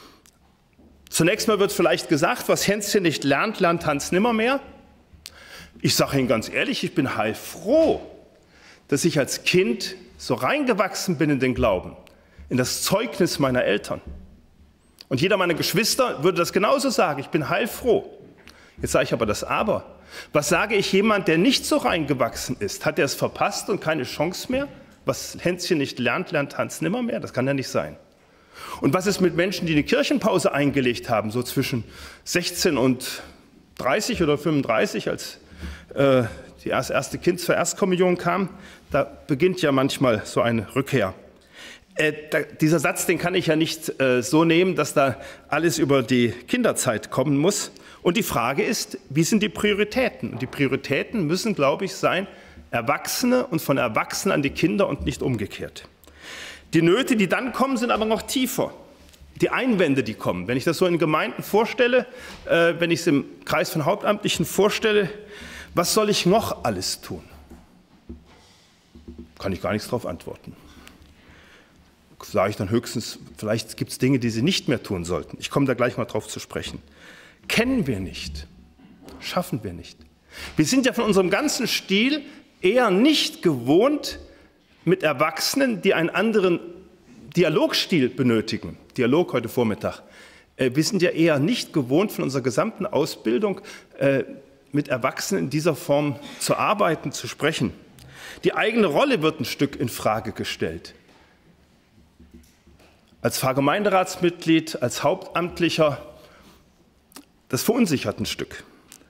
Zunächst mal wird vielleicht gesagt, was Hänschen nicht lernt, lernt Hans nimmermehr. Ich sage Ihnen ganz ehrlich, ich bin heilfroh, dass ich als Kind so reingewachsen bin in den Glauben, in das Zeugnis meiner Eltern. Und jeder meiner Geschwister würde das genauso sagen, ich bin heilfroh. Jetzt sage ich aber das Aber. Was sage ich jemand, der nicht so reingewachsen ist? Hat er es verpasst und keine Chance mehr? Was Hänschen nicht lernt, lernt Hans nimmermehr? Das kann ja nicht sein. Und was ist mit Menschen, die eine Kirchenpause eingelegt haben, so zwischen sechzehn und dreißig oder fünfunddreißig, als äh, die erste Kind zur Erstkommunion kam? Da beginnt ja manchmal so eine Rückkehr. Äh, da, dieser Satz, den kann ich ja nicht äh, so nehmen, dass da alles über die Kinderzeit kommen muss. Und die Frage ist, wie sind die Prioritäten? Und die Prioritäten müssen, glaube ich, sein, Erwachsene und von Erwachsenen an die Kinder und nicht umgekehrt. Die Nöte, die dann kommen, sind aber noch tiefer. Die Einwände, die kommen. Wenn ich das so in Gemeinden vorstelle, äh, wenn ich es im Kreis von Hauptamtlichen vorstelle, was soll ich noch alles tun? Kann ich gar nichts darauf antworten. Sage ich dann höchstens, vielleicht gibt es Dinge, die Sie nicht mehr tun sollten. Ich komme da gleich mal drauf zu sprechen. Kennen wir nicht, schaffen wir nicht. Wir sind ja von unserem ganzen Stil eher nicht gewohnt, mit Erwachsenen, die einen anderen Dialogstil benötigen, Dialog heute Vormittag, äh, wir sind ja eher nicht gewohnt, von unserer gesamten Ausbildung äh, mit Erwachsenen in dieser Form zu arbeiten, zu sprechen. Die eigene Rolle wird ein Stück in Frage gestellt. Als Pfarrgemeinderatsmitglied, als Hauptamtlicher, das verunsichert ein Stück.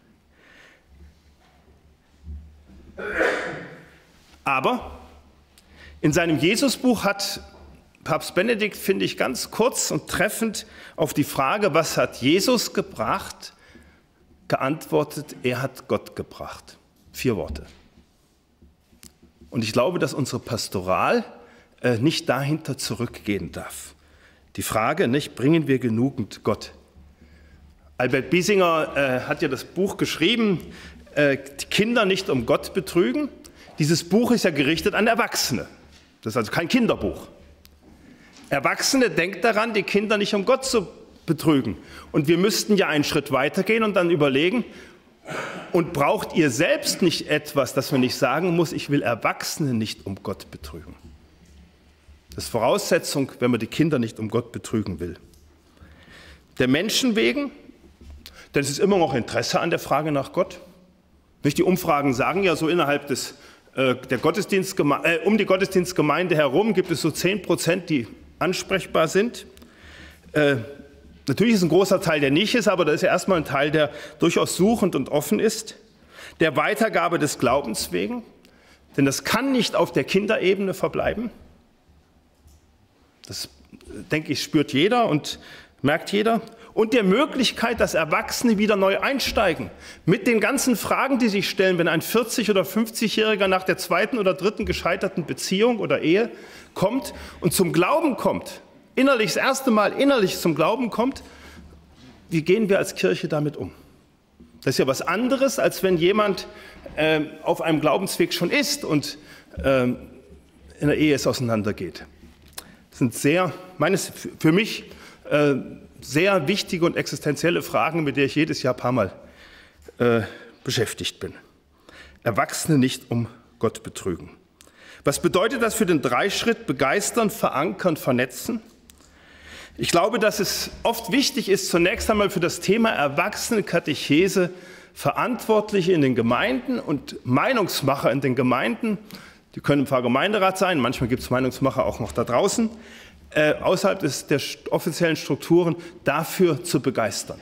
Aber in seinem Jesusbuch hat Papst Benedikt, finde ich, ganz kurz und treffend auf die Frage, was hat Jesus gebracht, geantwortet, er hat Gott gebracht. Vier Worte. Und ich glaube, dass unsere Pastoral äh, nicht dahinter zurückgehen darf. Die Frage, nicht, bringen wir genügend Gott? Albert Biesinger äh, hat ja das Buch geschrieben, äh, die Kinder nicht um Gott betrügen. Dieses Buch ist ja gerichtet an Erwachsene. Das ist also kein Kinderbuch. Erwachsene, denkt daran, die Kinder nicht um Gott zu betrügen. Und wir müssten ja einen Schritt weitergehen und dann überlegen, und braucht ihr selbst nicht etwas, dass man nicht sagen muss, ich will Erwachsene nicht um Gott betrügen? Das ist Voraussetzung, wenn man die Kinder nicht um Gott betrügen will. Der Menschen wegen, denn es ist immer noch Interesse an der Frage nach Gott. Die Umfragen sagen ja so innerhalb des, äh, der Gottesdienstgeme- äh, um die Gottesdienstgemeinde herum gibt es so zehn Prozent, die ansprechbar sind. Äh, natürlich ist ein großer Teil, der nicht ist, aber da ist ja erstmal ein Teil, der durchaus suchend und offen ist. Der Weitergabe des Glaubens wegen, denn das kann nicht auf der Kinderebene verbleiben. Das, denke ich, spürt jeder und merkt jeder. Und der Möglichkeit, dass Erwachsene wieder neu einsteigen. Mit den ganzen Fragen, die sich stellen, wenn ein vierzig- oder fünfzigjähriger nach der zweiten oder dritten gescheiterten Beziehung oder Ehe kommt und zum Glauben kommt, innerlich das erste Mal innerlich zum Glauben kommt, wie gehen wir als Kirche damit um? Das ist ja was anderes, als wenn jemand äh, auf einem Glaubensweg schon ist und äh, in der Ehe es auseinandergeht. Das sind sehr, meines, für mich äh, sehr wichtige und existenzielle Fragen, mit denen ich jedes Jahr ein paar Mal äh, beschäftigt bin. Erwachsene nicht um Gott betrügen. Was bedeutet das für den Dreischritt? Begeistern, verankern, vernetzen? Ich glaube, dass es oft wichtig ist, zunächst einmal für das Thema Erwachsenenkatechese Verantwortliche in den Gemeinden und Meinungsmacher in den Gemeinden, die können im Pfarrgemeinderat sein, manchmal gibt es Meinungsmacher auch noch da draußen, äh, außerhalb des, der offiziellen Strukturen, dafür zu begeistern.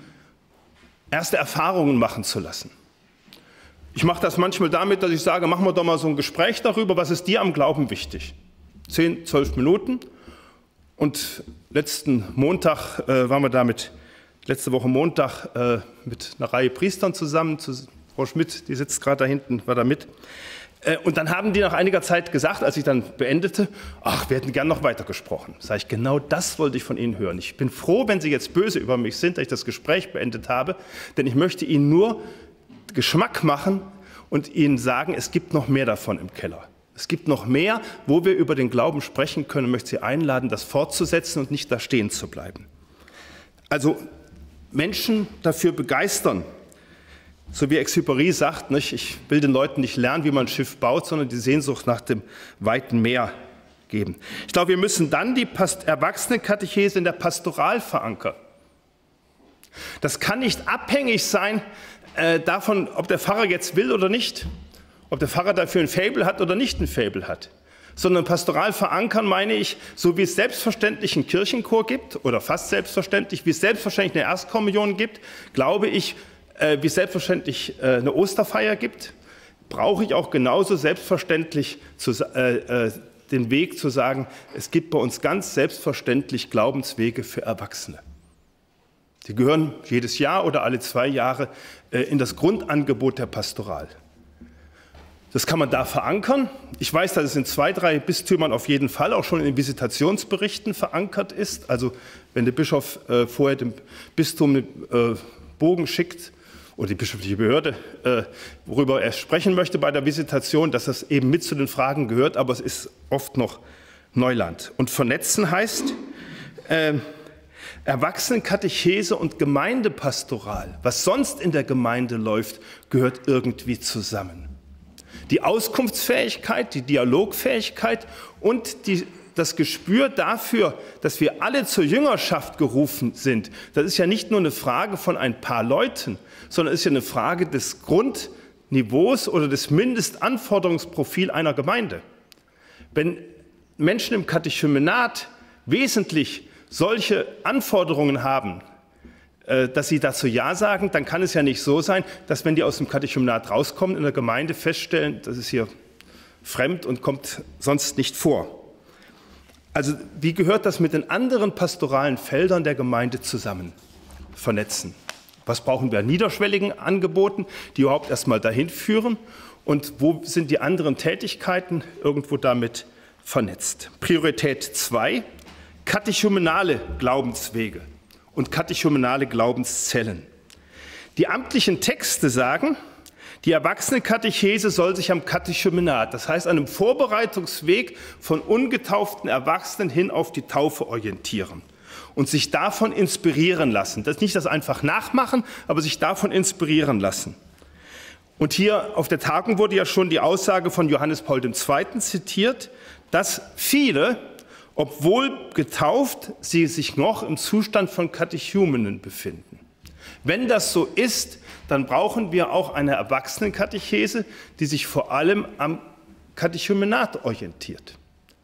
Erste Erfahrungen machen zu lassen. Ich mache das manchmal damit, dass ich sage, machen wir doch mal so ein Gespräch darüber, was ist dir am Glauben wichtig? Zehn, zwölf Minuten. Und letzten Montag äh, waren wir damit, letzte Woche Montag, äh, mit einer Reihe Priestern zusammen. Zu, Frau Schmidt, die sitzt gerade da hinten, war da mit. Äh, und dann haben die nach einiger Zeit gesagt, als ich dann beendete, ach, wir hätten gern noch weiter gesprochen. Sag ich, genau das wollte ich von Ihnen hören. Ich bin froh, wenn Sie jetzt böse über mich sind, dass ich das Gespräch beendet habe, denn ich möchte Ihnen nur Geschmack machen und Ihnen sagen, es gibt noch mehr davon im Keller. Es gibt noch mehr, wo wir über den Glauben sprechen können. Ich möchte Sie einladen, das fortzusetzen und nicht da stehen zu bleiben. Also Menschen dafür begeistern. So wie Exupéry sagt, nicht, ich will den Leuten nicht lernen, wie man ein Schiff baut, sondern die Sehnsucht nach dem weiten Meer geben. Ich glaube, wir müssen dann die Erwachsenenkatechese in der Pastoral verankern. Das kann nicht abhängig sein äh, davon, ob der Pfarrer jetzt will oder nicht. Ob der Pfarrer dafür ein Faible hat oder nicht ein Faible hat, sondern pastoral verankern meine ich, so wie es selbstverständlich einen Kirchenchor gibt oder fast selbstverständlich, wie es selbstverständlich eine Erstkommunion gibt, glaube ich, äh, wie es selbstverständlich äh, eine Osterfeier gibt, brauche ich auch genauso selbstverständlich zu, äh, äh, den Weg zu sagen, es gibt bei uns ganz selbstverständlich Glaubenswege für Erwachsene. Die gehören jedes Jahr oder alle zwei Jahre äh, in das Grundangebot der Pastoral. Das kann man da verankern. Ich weiß, dass es in zwei, drei Bistümern auf jeden Fall auch schon in den Visitationsberichten verankert ist. Also wenn der Bischof äh, vorher dem Bistum einen äh, Bogen schickt oder die bischöfliche Behörde, äh, worüber er sprechen möchte bei der Visitation, dass das eben mit zu den Fragen gehört, aber es ist oft noch Neuland. Und vernetzen heißt äh, Erwachsenenkatechese und Gemeindepastoral. Was sonst in der Gemeinde läuft, gehört irgendwie zusammen. Die Auskunftsfähigkeit, die Dialogfähigkeit und die, das Gespür dafür, dass wir alle zur Jüngerschaft gerufen sind, das ist ja nicht nur eine Frage von ein paar Leuten, sondern ist ja eine Frage des Grundniveaus oder des Mindestanforderungsprofils einer Gemeinde. Wenn Menschen im Katechumenat wesentlich solche Anforderungen haben, dass sie dazu Ja sagen, dann kann es ja nicht so sein, dass wenn die aus dem Katechumenat rauskommen, in der Gemeinde feststellen, das ist hier fremd und kommt sonst nicht vor. Also wie gehört das mit den anderen pastoralen Feldern der Gemeinde zusammen? Vernetzen. Was brauchen wir an niederschwelligen Angeboten, die überhaupt erstmal dahin führen? Und wo sind die anderen Tätigkeiten irgendwo damit vernetzt? Priorität zwei, katechumenale Glaubenswege und katechumenale Glaubenszellen. Die amtlichen Texte sagen, die Erwachsenenkatechese soll sich am Katechumenat, das heißt einem Vorbereitungsweg von ungetauften Erwachsenen hin auf die Taufe orientieren und sich davon inspirieren lassen. Das ist nicht das einfach nachmachen, aber sich davon inspirieren lassen. Und hier auf der Tagung wurde ja schon die Aussage von Johannes Paul der Zweite zitiert, dass viele, obwohl getauft, sie sich noch im Zustand von Katechumenen befinden. Wenn das so ist, dann brauchen wir auch eine Erwachsenenkatechese, die sich vor allem am Katechumenat orientiert.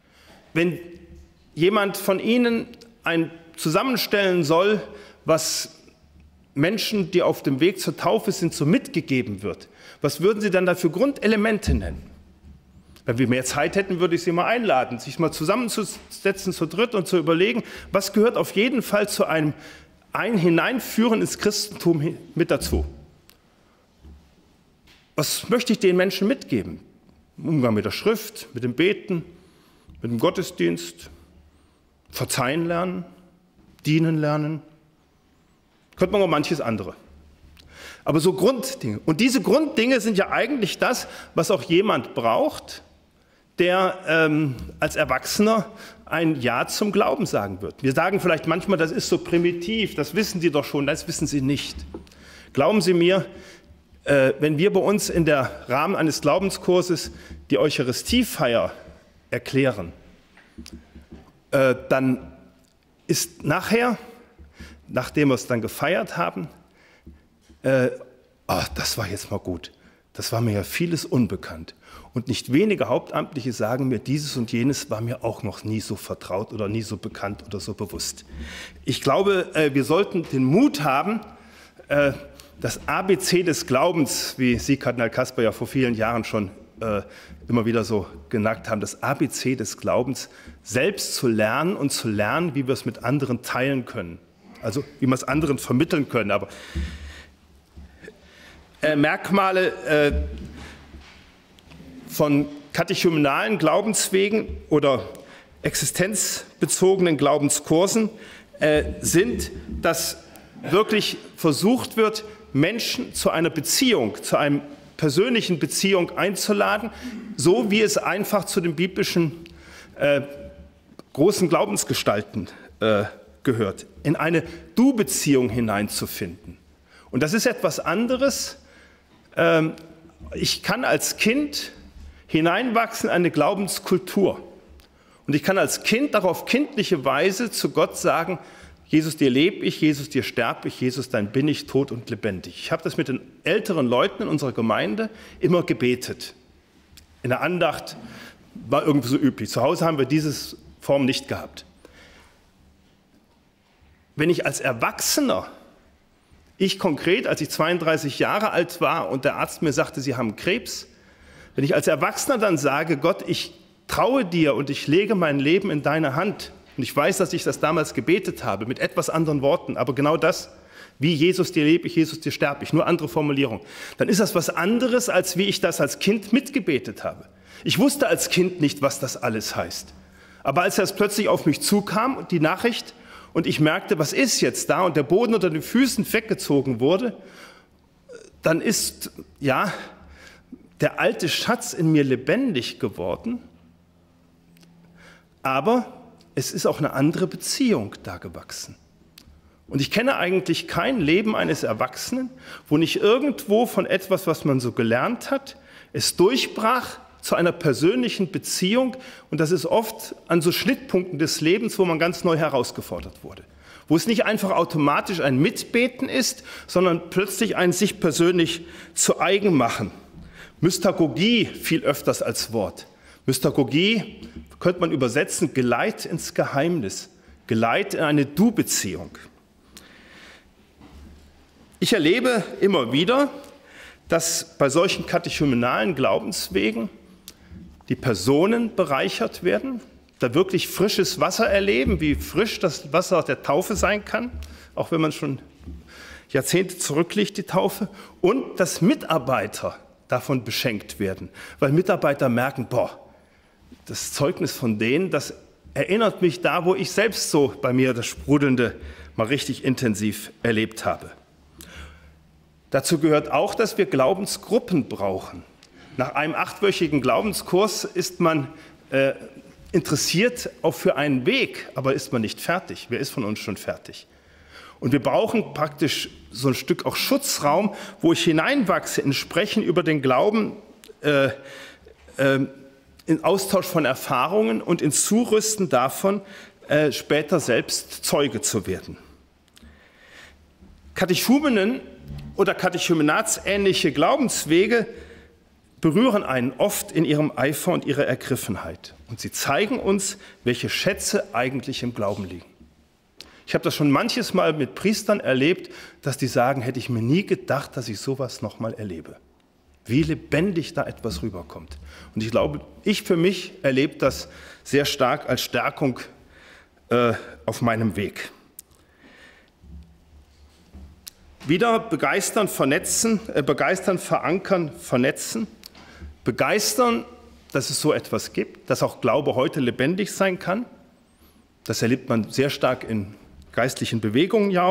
Wenn jemand von Ihnen ein zusammenstellen soll, was Menschen, die auf dem Weg zur Taufe sind, so mitgegeben wird, was würden Sie dann da für Grundelemente nennen? Wenn wir mehr Zeit hätten, würde ich Sie mal einladen, sich mal zusammenzusetzen zu dritt und zu überlegen, was gehört auf jeden Fall zu einem ein Hineinführen ins Christentum mit dazu. Was möchte ich den Menschen mitgeben? Im Umgang mit der Schrift, mit dem Beten, mit dem Gottesdienst, verzeihen lernen, dienen lernen. Könnte man auch manches andere. Aber so Grunddinge. Und diese Grunddinge sind ja eigentlich das, was auch jemand braucht, der ähm, als Erwachsener ein Ja zum Glauben sagen wird. Wir sagen vielleicht manchmal, das ist so primitiv, das wissen Sie doch schon, das wissen Sie nicht. Glauben Sie mir, äh, wenn wir bei uns in der Rahmen eines Glaubenskurses die Eucharistiefeier erklären, äh, dann ist nachher, nachdem wir es dann gefeiert haben, äh, oh, das war jetzt mal gut, das war mir ja vieles unbekannt. Und nicht wenige Hauptamtliche sagen mir, dieses und jenes war mir auch noch nie so vertraut oder nie so bekannt oder so bewusst. Ich glaube, wir sollten den Mut haben, das A B C des Glaubens, wie Sie, Kardinal Kasper, ja vor vielen Jahren schon immer wieder so genannt haben, das A B C des Glaubens selbst zu lernen und zu lernen, wie wir es mit anderen teilen können. Also wie wir es anderen vermitteln können. Aber Merkmale von katechumenalen Glaubenswegen oder existenzbezogenen Glaubenskursen äh, sind, dass wirklich versucht wird, Menschen zu einer Beziehung, zu einer persönlichen Beziehung einzuladen, so wie es einfach zu den biblischen äh, großen Glaubensgestalten äh, gehört, in eine Du-Beziehung hineinzufinden. Und das ist etwas anderes. Ähm, ich kann als Kind hineinwachsen in eine Glaubenskultur. Und ich kann als Kind auch auf kindliche Weise zu Gott sagen, Jesus, dir lebe ich, Jesus, dir sterbe ich, Jesus, dein bin ich, tot und lebendig. Ich habe das mit den älteren Leuten in unserer Gemeinde immer gebetet. In der Andacht war irgendwie so üblich. Zu Hause haben wir diese Form nicht gehabt. Wenn ich als Erwachsener, ich konkret, als ich zweiunddreißig Jahre alt war und der Arzt mir sagte, Sie haben Krebs, wenn ich als Erwachsener dann sage, Gott, ich traue dir und ich lege mein Leben in deine Hand, und ich weiß, dass ich das damals gebetet habe, mit etwas anderen Worten, aber genau das, wie Jesus dir lebe ich, Jesus dir sterbe ich, nur andere Formulierung, dann ist das was anderes, als wie ich das als Kind mitgebetet habe. Ich wusste als Kind nicht, was das alles heißt. Aber als das plötzlich auf mich zukam, die Nachricht, und ich merkte, was ist jetzt da, und der Boden unter den Füßen weggezogen wurde, dann ist, ja, der alte Schatz in mir lebendig geworden, aber es ist auch eine andere Beziehung da gewachsen. Und ich kenne eigentlich kein Leben eines Erwachsenen, wo nicht irgendwo von etwas, was man so gelernt hat, es durchbrach zu einer persönlichen Beziehung. Und das ist oft an so Schnittpunkten des Lebens, wo man ganz neu herausgefordert wurde. Wo es nicht einfach automatisch ein Mitbeten ist, sondern plötzlich ein sich persönlich zu eigen machen. Mystagogie viel öfters als Wort. Mystagogie könnte man übersetzen, Geleit ins Geheimnis, Geleit in eine Du-Beziehung. Ich erlebe immer wieder, dass bei solchen katechumenalen Glaubenswegen die Personen bereichert werden, da wirklich frisches Wasser erleben, wie frisch das Wasser der Taufe sein kann, auch wenn man schon Jahrzehnte zurückliegt, die Taufe, und dass Mitarbeiter davon beschenkt werden, weil Mitarbeiter merken, boah, das Zeugnis von denen, das erinnert mich da, wo ich selbst so bei mir das Sprudelnde mal richtig intensiv erlebt habe. Dazu gehört auch, dass wir Glaubensgruppen brauchen. Nach einem achtwöchigen Glaubenskurs ist man äh, interessiert auch für einen Weg, aber ist man nicht fertig. Wer ist von uns schon fertig? Und wir brauchen praktisch so ein Stück auch Schutzraum, wo ich hineinwachse in Sprechen über den Glauben, äh, äh, in Austausch von Erfahrungen und in Zurüsten davon, äh, später selbst Zeuge zu werden. Katechumenen oder katechumenatsähnliche Glaubenswege berühren einen oft in ihrem Eifer und ihrer Ergriffenheit. Und sie zeigen uns, welche Schätze eigentlich im Glauben liegen. Ich habe das schon manches Mal mit Priestern erlebt, dass die sagen, hätte ich mir nie gedacht, dass ich sowas noch mal erlebe. Wie lebendig da etwas rüberkommt. Und ich glaube, ich für mich erlebe das sehr stark als Stärkung äh, auf meinem Weg. Wieder begeistern, vernetzen, äh, begeistern, verankern, vernetzen. Begeistern, dass es so etwas gibt, dass auch Glaube heute lebendig sein kann. Das erlebt man sehr stark in geistlichen Bewegungen ja auch.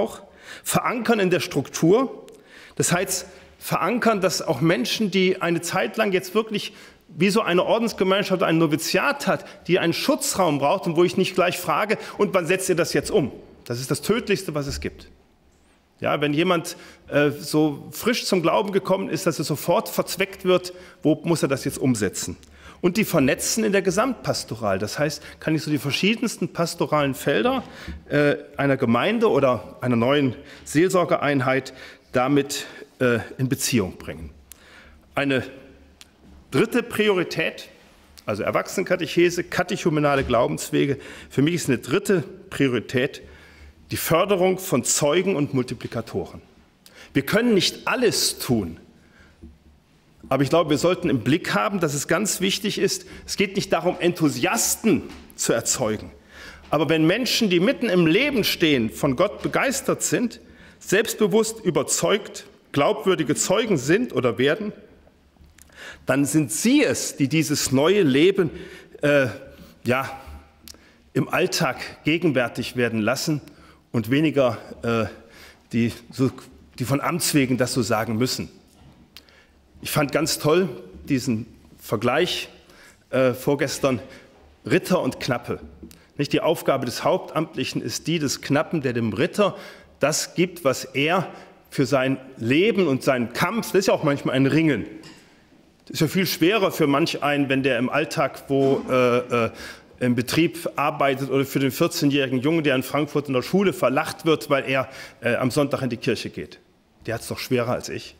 Verankern in der Struktur, das heißt verankern, dass auch Menschen, die eine Zeit lang jetzt wirklich wie so eine Ordensgemeinschaft ein Noviziat hat, die einen Schutzraum braucht und wo ich nicht gleich frage, und wann setzt ihr das jetzt um? Das ist das Tödlichste, was es gibt. Ja, wenn jemand äh, so frisch zum Glauben gekommen ist, dass er sofort verzweckt wird, wo muss er das jetzt umsetzen? Und die vernetzen in der Gesamtpastoral. Das heißt, kann ich so die verschiedensten pastoralen Felder äh, einer Gemeinde oder einer neuen Seelsorgeeinheit damit äh, in Beziehung bringen. Eine dritte Priorität, also Erwachsenenkatechese, katechumenale Glaubenswege. Für mich ist eine dritte Priorität die Förderung von Zeugen und Multiplikatoren. Wir können nicht alles tun, aber ich glaube, wir sollten im Blick haben, dass es ganz wichtig ist, es geht nicht darum, Enthusiasten zu erzeugen. Aber wenn Menschen, die mitten im Leben stehen, von Gott begeistert sind, selbstbewusst, überzeugt, glaubwürdige Zeugen sind oder werden, dann sind sie es, die dieses neue Leben äh, ja, im Alltag gegenwärtig werden lassen und weniger äh, die, so, die von Amts wegen das so sagen müssen. Ich fand ganz toll diesen Vergleich äh, vorgestern, Ritter und Knappe. Nicht die Aufgabe des Hauptamtlichen ist die des Knappen, der dem Ritter das gibt, was er für sein Leben und seinen Kampf, das ist ja auch manchmal ein Ringen. Das ist ja viel schwerer für manch einen, wenn der im Alltag, wo äh, äh, im Betrieb arbeitet, oder für den vierzehnjährigen Jungen, der in Frankfurt in der Schule verlacht wird, weil er äh, am Sonntag in die Kirche geht. Der hat es doch schwerer als ich.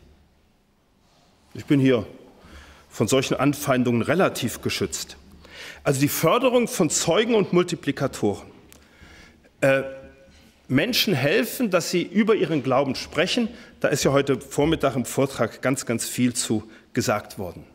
Ich bin hier von solchen Anfeindungen relativ geschützt. Also die Förderung von Zeugen und Multiplikatoren. Äh, Menschen helfen, dass sie über ihren Glauben sprechen. Da ist ja heute Vormittag im Vortrag ganz, ganz viel zu gesagt worden.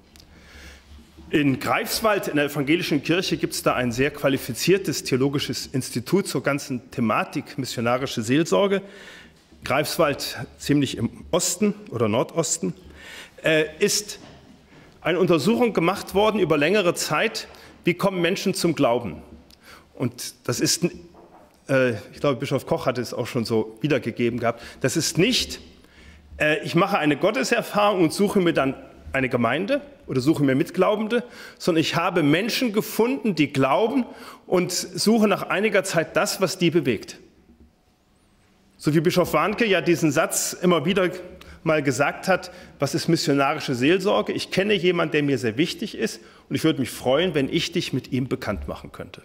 In Greifswald, in der evangelischen Kirche, gibt es da ein sehr qualifiziertes theologisches Institut zur ganzen Thematik missionarische Seelsorge. Greifswald, ziemlich im Osten oder Nordosten, äh, ist eine Untersuchung gemacht worden über längere Zeit, wie kommen Menschen zum Glauben. Und das ist, äh, ich glaube, Bischof Koch hatte es auch schon so wiedergegeben gehabt, das ist nicht, äh, ich mache eine Gotteserfahrung und suche mir dann eine Gemeinde oder suche mir Mitglaubende, sondern ich habe Menschen gefunden, die glauben und suche nach einiger Zeit das, was die bewegt. So wie Bischof Warnke ja diesen Satz immer wieder mal gesagt hat, was ist missionarische Seelsorge? Ich kenne jemanden, der mir sehr wichtig ist und ich würde mich freuen, wenn ich dich mit ihm bekannt machen könnte.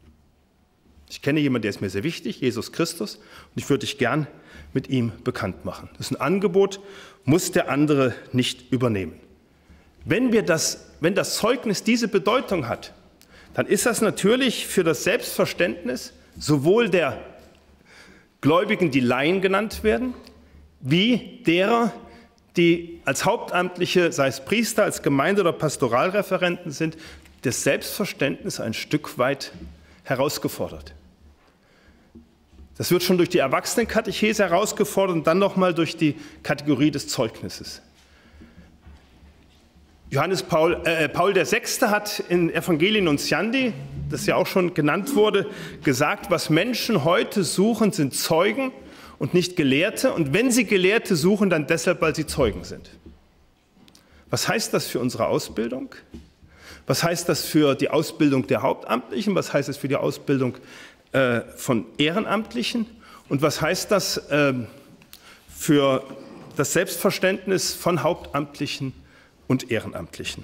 Ich kenne jemanden, der ist mir sehr wichtig, Jesus Christus, und ich würde dich gern mit ihm bekannt machen. Das ist ein Angebot, muss der andere nicht übernehmen. Wenn, wir das, wenn das Zeugnis diese Bedeutung hat, dann ist das natürlich für das Selbstverständnis sowohl der Gläubigen, die Laien genannt werden, wie derer, die als Hauptamtliche, sei es Priester, als Gemeinde- oder Pastoralreferenten sind, das Selbstverständnis ein Stück weit herausgefordert. Das wird schon durch die Erwachsenenkatechese herausgefordert und dann nochmal durch die Kategorie des Zeugnisses. Johannes Paul, äh, Paul der Sechste hat in Evangelii Nuntiandi, das ja auch schon genannt wurde, gesagt, was Menschen heute suchen, sind Zeugen und nicht Gelehrte. Und wenn sie Gelehrte suchen, dann deshalb, weil sie Zeugen sind. Was heißt das für unsere Ausbildung? Was heißt das für die Ausbildung der Hauptamtlichen? Was heißt das für die Ausbildung äh, von Ehrenamtlichen? Und was heißt das äh, für das Selbstverständnis von Hauptamtlichen und Ehrenamtlichen?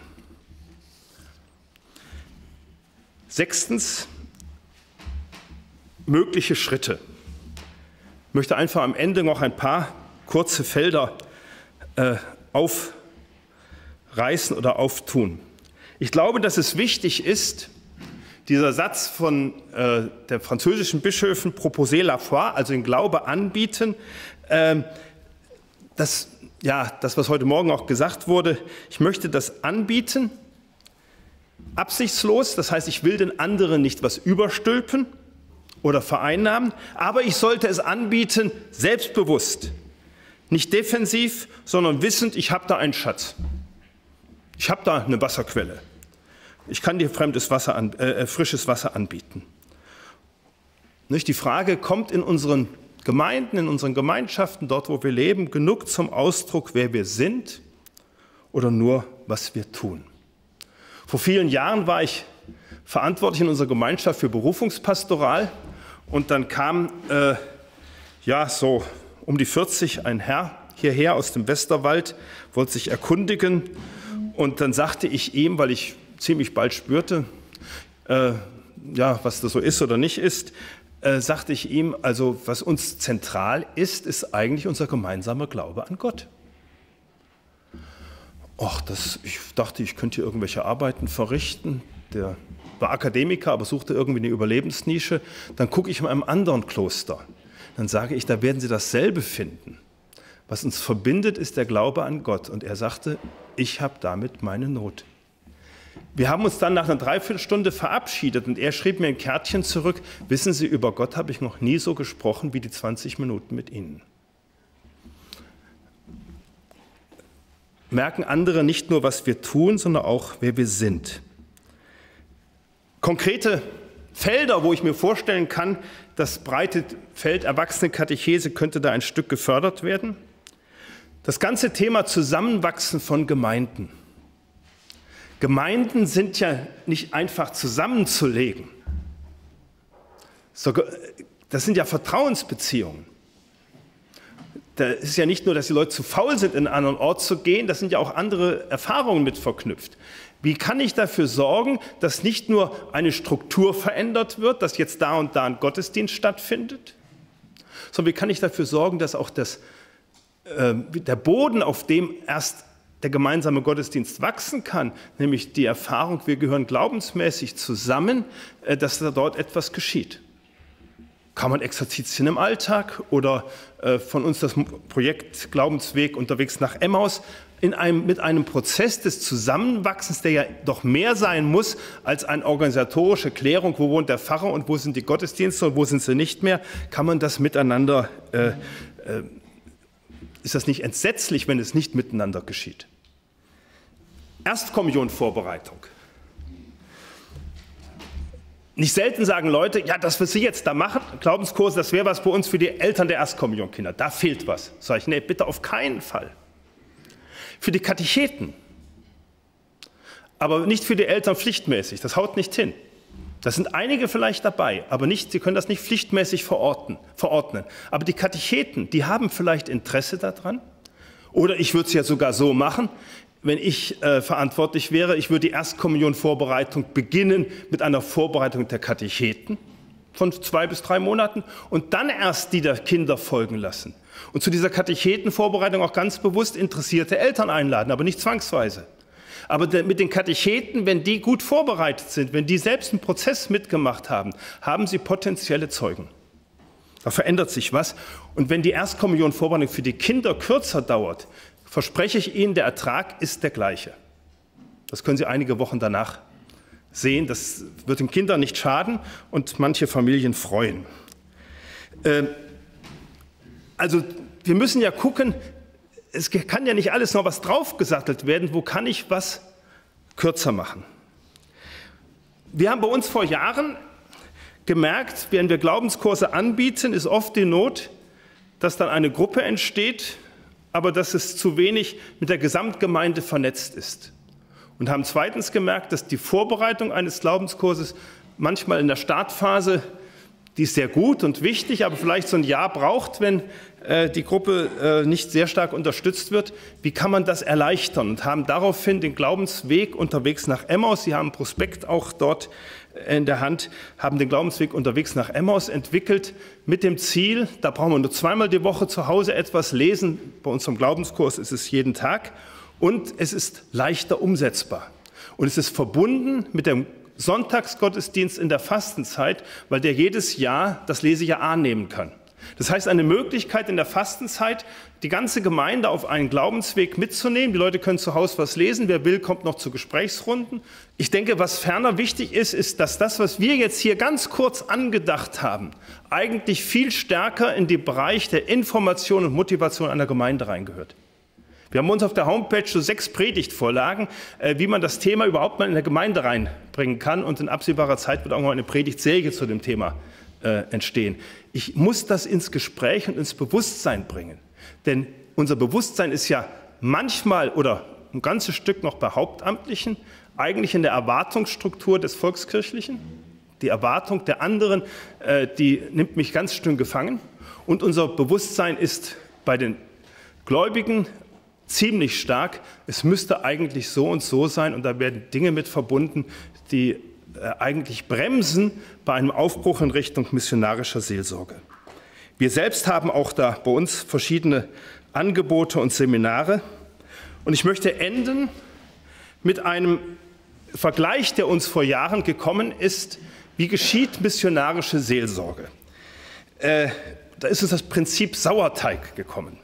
Sechstens, mögliche Schritte. Ich möchte einfach am Ende noch ein paar kurze Felder äh, aufreißen oder auftun. Ich glaube, dass es wichtig ist, dieser Satz von äh, der französischen Bischöfen, proposer la foi, also den Glaube anbieten, äh, das, ja, das, was heute Morgen auch gesagt wurde, ich möchte das anbieten, absichtslos, das heißt, ich will den anderen nicht was überstülpen oder vereinnahmen, aber ich sollte es anbieten, selbstbewusst, nicht defensiv, sondern wissend, ich habe da einen Schatz. Ich habe da eine Wasserquelle. Ich kann dir fremdes Wasser an, äh, frisches Wasser anbieten. Nicht? Die Frage kommt in unseren Gemeinden, in unseren Gemeinschaften, dort wo wir leben, genug zum Ausdruck, wer wir sind oder nur, was wir tun? Vor vielen Jahren war ich verantwortlich in unserer Gemeinschaft für Berufungspastoral und dann kam äh, ja so um die vierzig ein Herr hierher aus dem Westerwald, wollte sich erkundigen und dann sagte ich ihm, weil ich ziemlich bald spürte, äh, ja, was das so ist oder nicht ist, äh, sagte ich ihm, also was uns zentral ist, ist eigentlich unser gemeinsamer Glaube an Gott. Ach, das, ich dachte, ich könnte hier irgendwelche Arbeiten verrichten. Der war Akademiker, aber suchte irgendwie eine Überlebensnische. Dann gucke ich in einem anderen Kloster. Dann sage ich, da werden Sie dasselbe finden. Was uns verbindet, ist der Glaube an Gott. Und er sagte, ich habe damit meine Not. Wir haben uns dann nach einer Dreiviertelstunde verabschiedet und er schrieb mir ein Kärtchen zurück, wissen Sie, über Gott habe ich noch nie so gesprochen wie die zwanzig Minuten mit Ihnen. Merken andere nicht nur, was wir tun, sondern auch, wer wir sind. Konkrete Felder, wo ich mir vorstellen kann, das breite Feld Erwachsene-Katechese könnte da ein Stück gefördert werden. Das ganze Thema Zusammenwachsen von Gemeinden. Gemeinden sind ja nicht einfach zusammenzulegen. Das sind ja Vertrauensbeziehungen. Da ist ja nicht nur, dass die Leute zu faul sind, in einen anderen Ort zu gehen, das sind ja auch andere Erfahrungen mit verknüpft. Wie kann ich dafür sorgen, dass nicht nur eine Struktur verändert wird, dass jetzt da und da ein Gottesdienst stattfindet, sondern wie kann ich dafür sorgen, dass auch das, äh, der Boden, auf dem erst der gemeinsame Gottesdienst wachsen kann, nämlich die Erfahrung, wir gehören glaubensmäßig zusammen, äh, dass da dort etwas geschieht. Kann man Exerzitien im Alltag oder äh, von uns das Projekt Glaubensweg unterwegs nach Emmaus in einem, mit einem Prozess des Zusammenwachsens, der ja doch mehr sein muss als eine organisatorische Klärung, wo wohnt der Pfarrer und wo sind die Gottesdienste und wo sind sie nicht mehr, kann man das miteinander, äh, äh, ist das nicht entsetzlich, wenn es nicht miteinander geschieht? Erstkommunionvorbereitung. Nicht selten sagen Leute, ja, das, was Sie jetzt da machen, Glaubenskurse, das wäre was bei uns für die Eltern der Erstkommunionkinder. Da fehlt was. Sag ich, nee, bitte auf keinen Fall. Für die Katecheten, aber nicht für die Eltern pflichtmäßig. Das haut nicht hin. Da sind einige vielleicht dabei, aber nicht, sie können das nicht pflichtmäßig verorten, verordnen. Aber die Katecheten, die haben vielleicht Interesse daran. Oder ich würde es ja sogar so machen, wenn ich äh, verantwortlich wäre, ich würde die Erstkommunionvorbereitung beginnen mit einer Vorbereitung der Katecheten von zwei bis drei Monaten und dann erst die der Kinder folgen lassen. Und zu dieser Katechetenvorbereitung auch ganz bewusst interessierte Eltern einladen, aber nicht zwangsweise. Aber mit den Katecheten, wenn die gut vorbereitet sind, wenn die selbst einen Prozess mitgemacht haben, haben sie potenzielle Zeugen. Da verändert sich was. Und wenn die Erstkommunionvorbereitung für die Kinder kürzer dauert, verspreche ich Ihnen, der Ertrag ist der gleiche. Das können Sie einige Wochen danach sehen. Das wird den Kindern nicht schaden und manche Familien freuen. Also wir müssen ja gucken, es kann ja nicht alles noch was draufgesattelt werden. Wo kann ich was kürzer machen? Wir haben bei uns vor Jahren gemerkt, wenn wir Glaubenskurse anbieten, ist oft die Not, dass dann eine Gruppe entsteht, aber dass es zu wenig mit der Gesamtgemeinde vernetzt ist. Und haben zweitens gemerkt, dass die Vorbereitung eines Glaubenskurses manchmal in der Startphase, die ist sehr gut und wichtig, aber vielleicht so ein Jahr braucht, wenn äh, die Gruppe äh, nicht sehr stark unterstützt wird. Wie kann man das erleichtern? Und haben daraufhin den Glaubensweg unterwegs nach Emmaus, Sie haben ein Prospekt auch dort in der Hand, haben den Glaubensweg unterwegs nach Emmaus entwickelt mit dem Ziel, da brauchen wir nur zweimal die Woche zu Hause etwas lesen. Bei unserem Glaubenskurs ist es jeden Tag und es ist leichter umsetzbar. Und es ist verbunden mit dem Sonntagsgottesdienst in der Fastenzeit, weil der jedes Jahr das Lesejahr A nehmen kann. Das heißt, eine Möglichkeit in der Fastenzeit, die ganze Gemeinde auf einen Glaubensweg mitzunehmen. Die Leute können zu Hause was lesen. Wer will, kommt noch zu Gesprächsrunden. Ich denke, was ferner wichtig ist, ist, dass das, was wir jetzt hier ganz kurz angedacht haben, eigentlich viel stärker in den Bereich der Information und Motivation einer Gemeinde reingehört. Wir haben uns auf der Homepage so sechs Predigtvorlagen, wie man das Thema überhaupt mal in der Gemeinde reinbringen kann. Und in absehbarer Zeit wird auch noch eine Predigtserie zu dem Thema äh, entstehen. Ich muss das ins Gespräch und ins Bewusstsein bringen. Denn unser Bewusstsein ist ja manchmal oder ein ganzes Stück noch bei Hauptamtlichen, eigentlich in der Erwartungsstruktur des Volkskirchlichen. Die Erwartung der anderen, äh, die nimmt mich ganz schön gefangen. Und unser Bewusstsein ist bei den Gläubigen ziemlich stark. Es müsste eigentlich so und so sein. Und da werden Dinge mit verbunden, die äh, eigentlich bremsen bei einem Aufbruch in Richtung missionarischer Seelsorge. Wir selbst haben auch da bei uns verschiedene Angebote und Seminare. Und ich möchte enden mit einem Vergleich, der uns vor Jahren gekommen ist. Wie geschieht missionarische Seelsorge? Äh, da ist uns das Prinzip Sauerteig gekommen.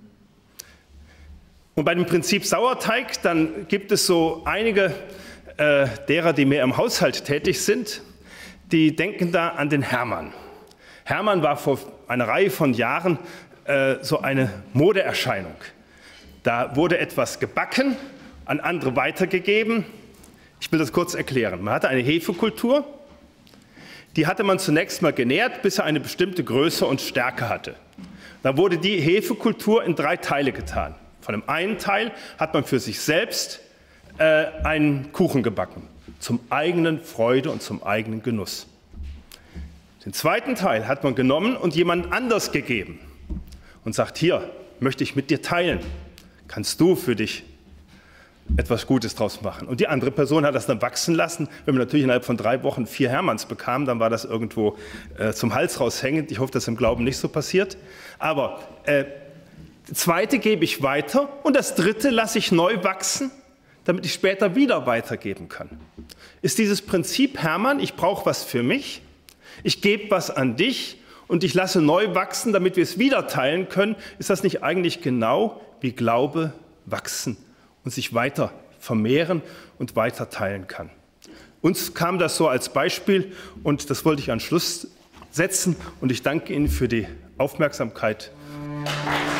Und bei dem Prinzip Sauerteig, dann gibt es so einige äh, derer, die mehr im Haushalt tätig sind, die denken da an den Hermann. Hermann war vor einer Reihe von Jahren äh, so eine Modeerscheinung. Da wurde etwas gebacken, an andere weitergegeben. Ich will das kurz erklären. Man hatte eine Hefekultur, die hatte man zunächst mal genährt, bis er eine bestimmte Größe und Stärke hatte. Dann wurde die Hefekultur in drei Teile getan. Von dem einen Teil hat man für sich selbst äh, einen Kuchen gebacken, zum eigenen Freude und zum eigenen Genuss. Den zweiten Teil hat man genommen und jemand anders gegeben und sagt, hier möchte ich mit dir teilen, kannst du für dich etwas Gutes draus machen. Und die andere Person hat das dann wachsen lassen. Wenn man natürlich innerhalb von drei Wochen vier Hermanns bekam, dann war das irgendwo äh, zum Hals raushängend. Ich hoffe, dass im Glauben nicht so passiert. Aber äh, das zweite gebe ich weiter und das dritte lasse ich neu wachsen, damit ich später wieder weitergeben kann. Ist dieses Prinzip, Hermann, ich brauche was für mich, ich gebe was an dich und ich lasse neu wachsen, damit wir es wieder teilen können, ist das nicht eigentlich genau wie Glaube wachsen und sich weiter vermehren und weiter teilen kann? Uns kam das so als Beispiel und das wollte ich an Schluss setzen und ich danke Ihnen für die Aufmerksamkeit.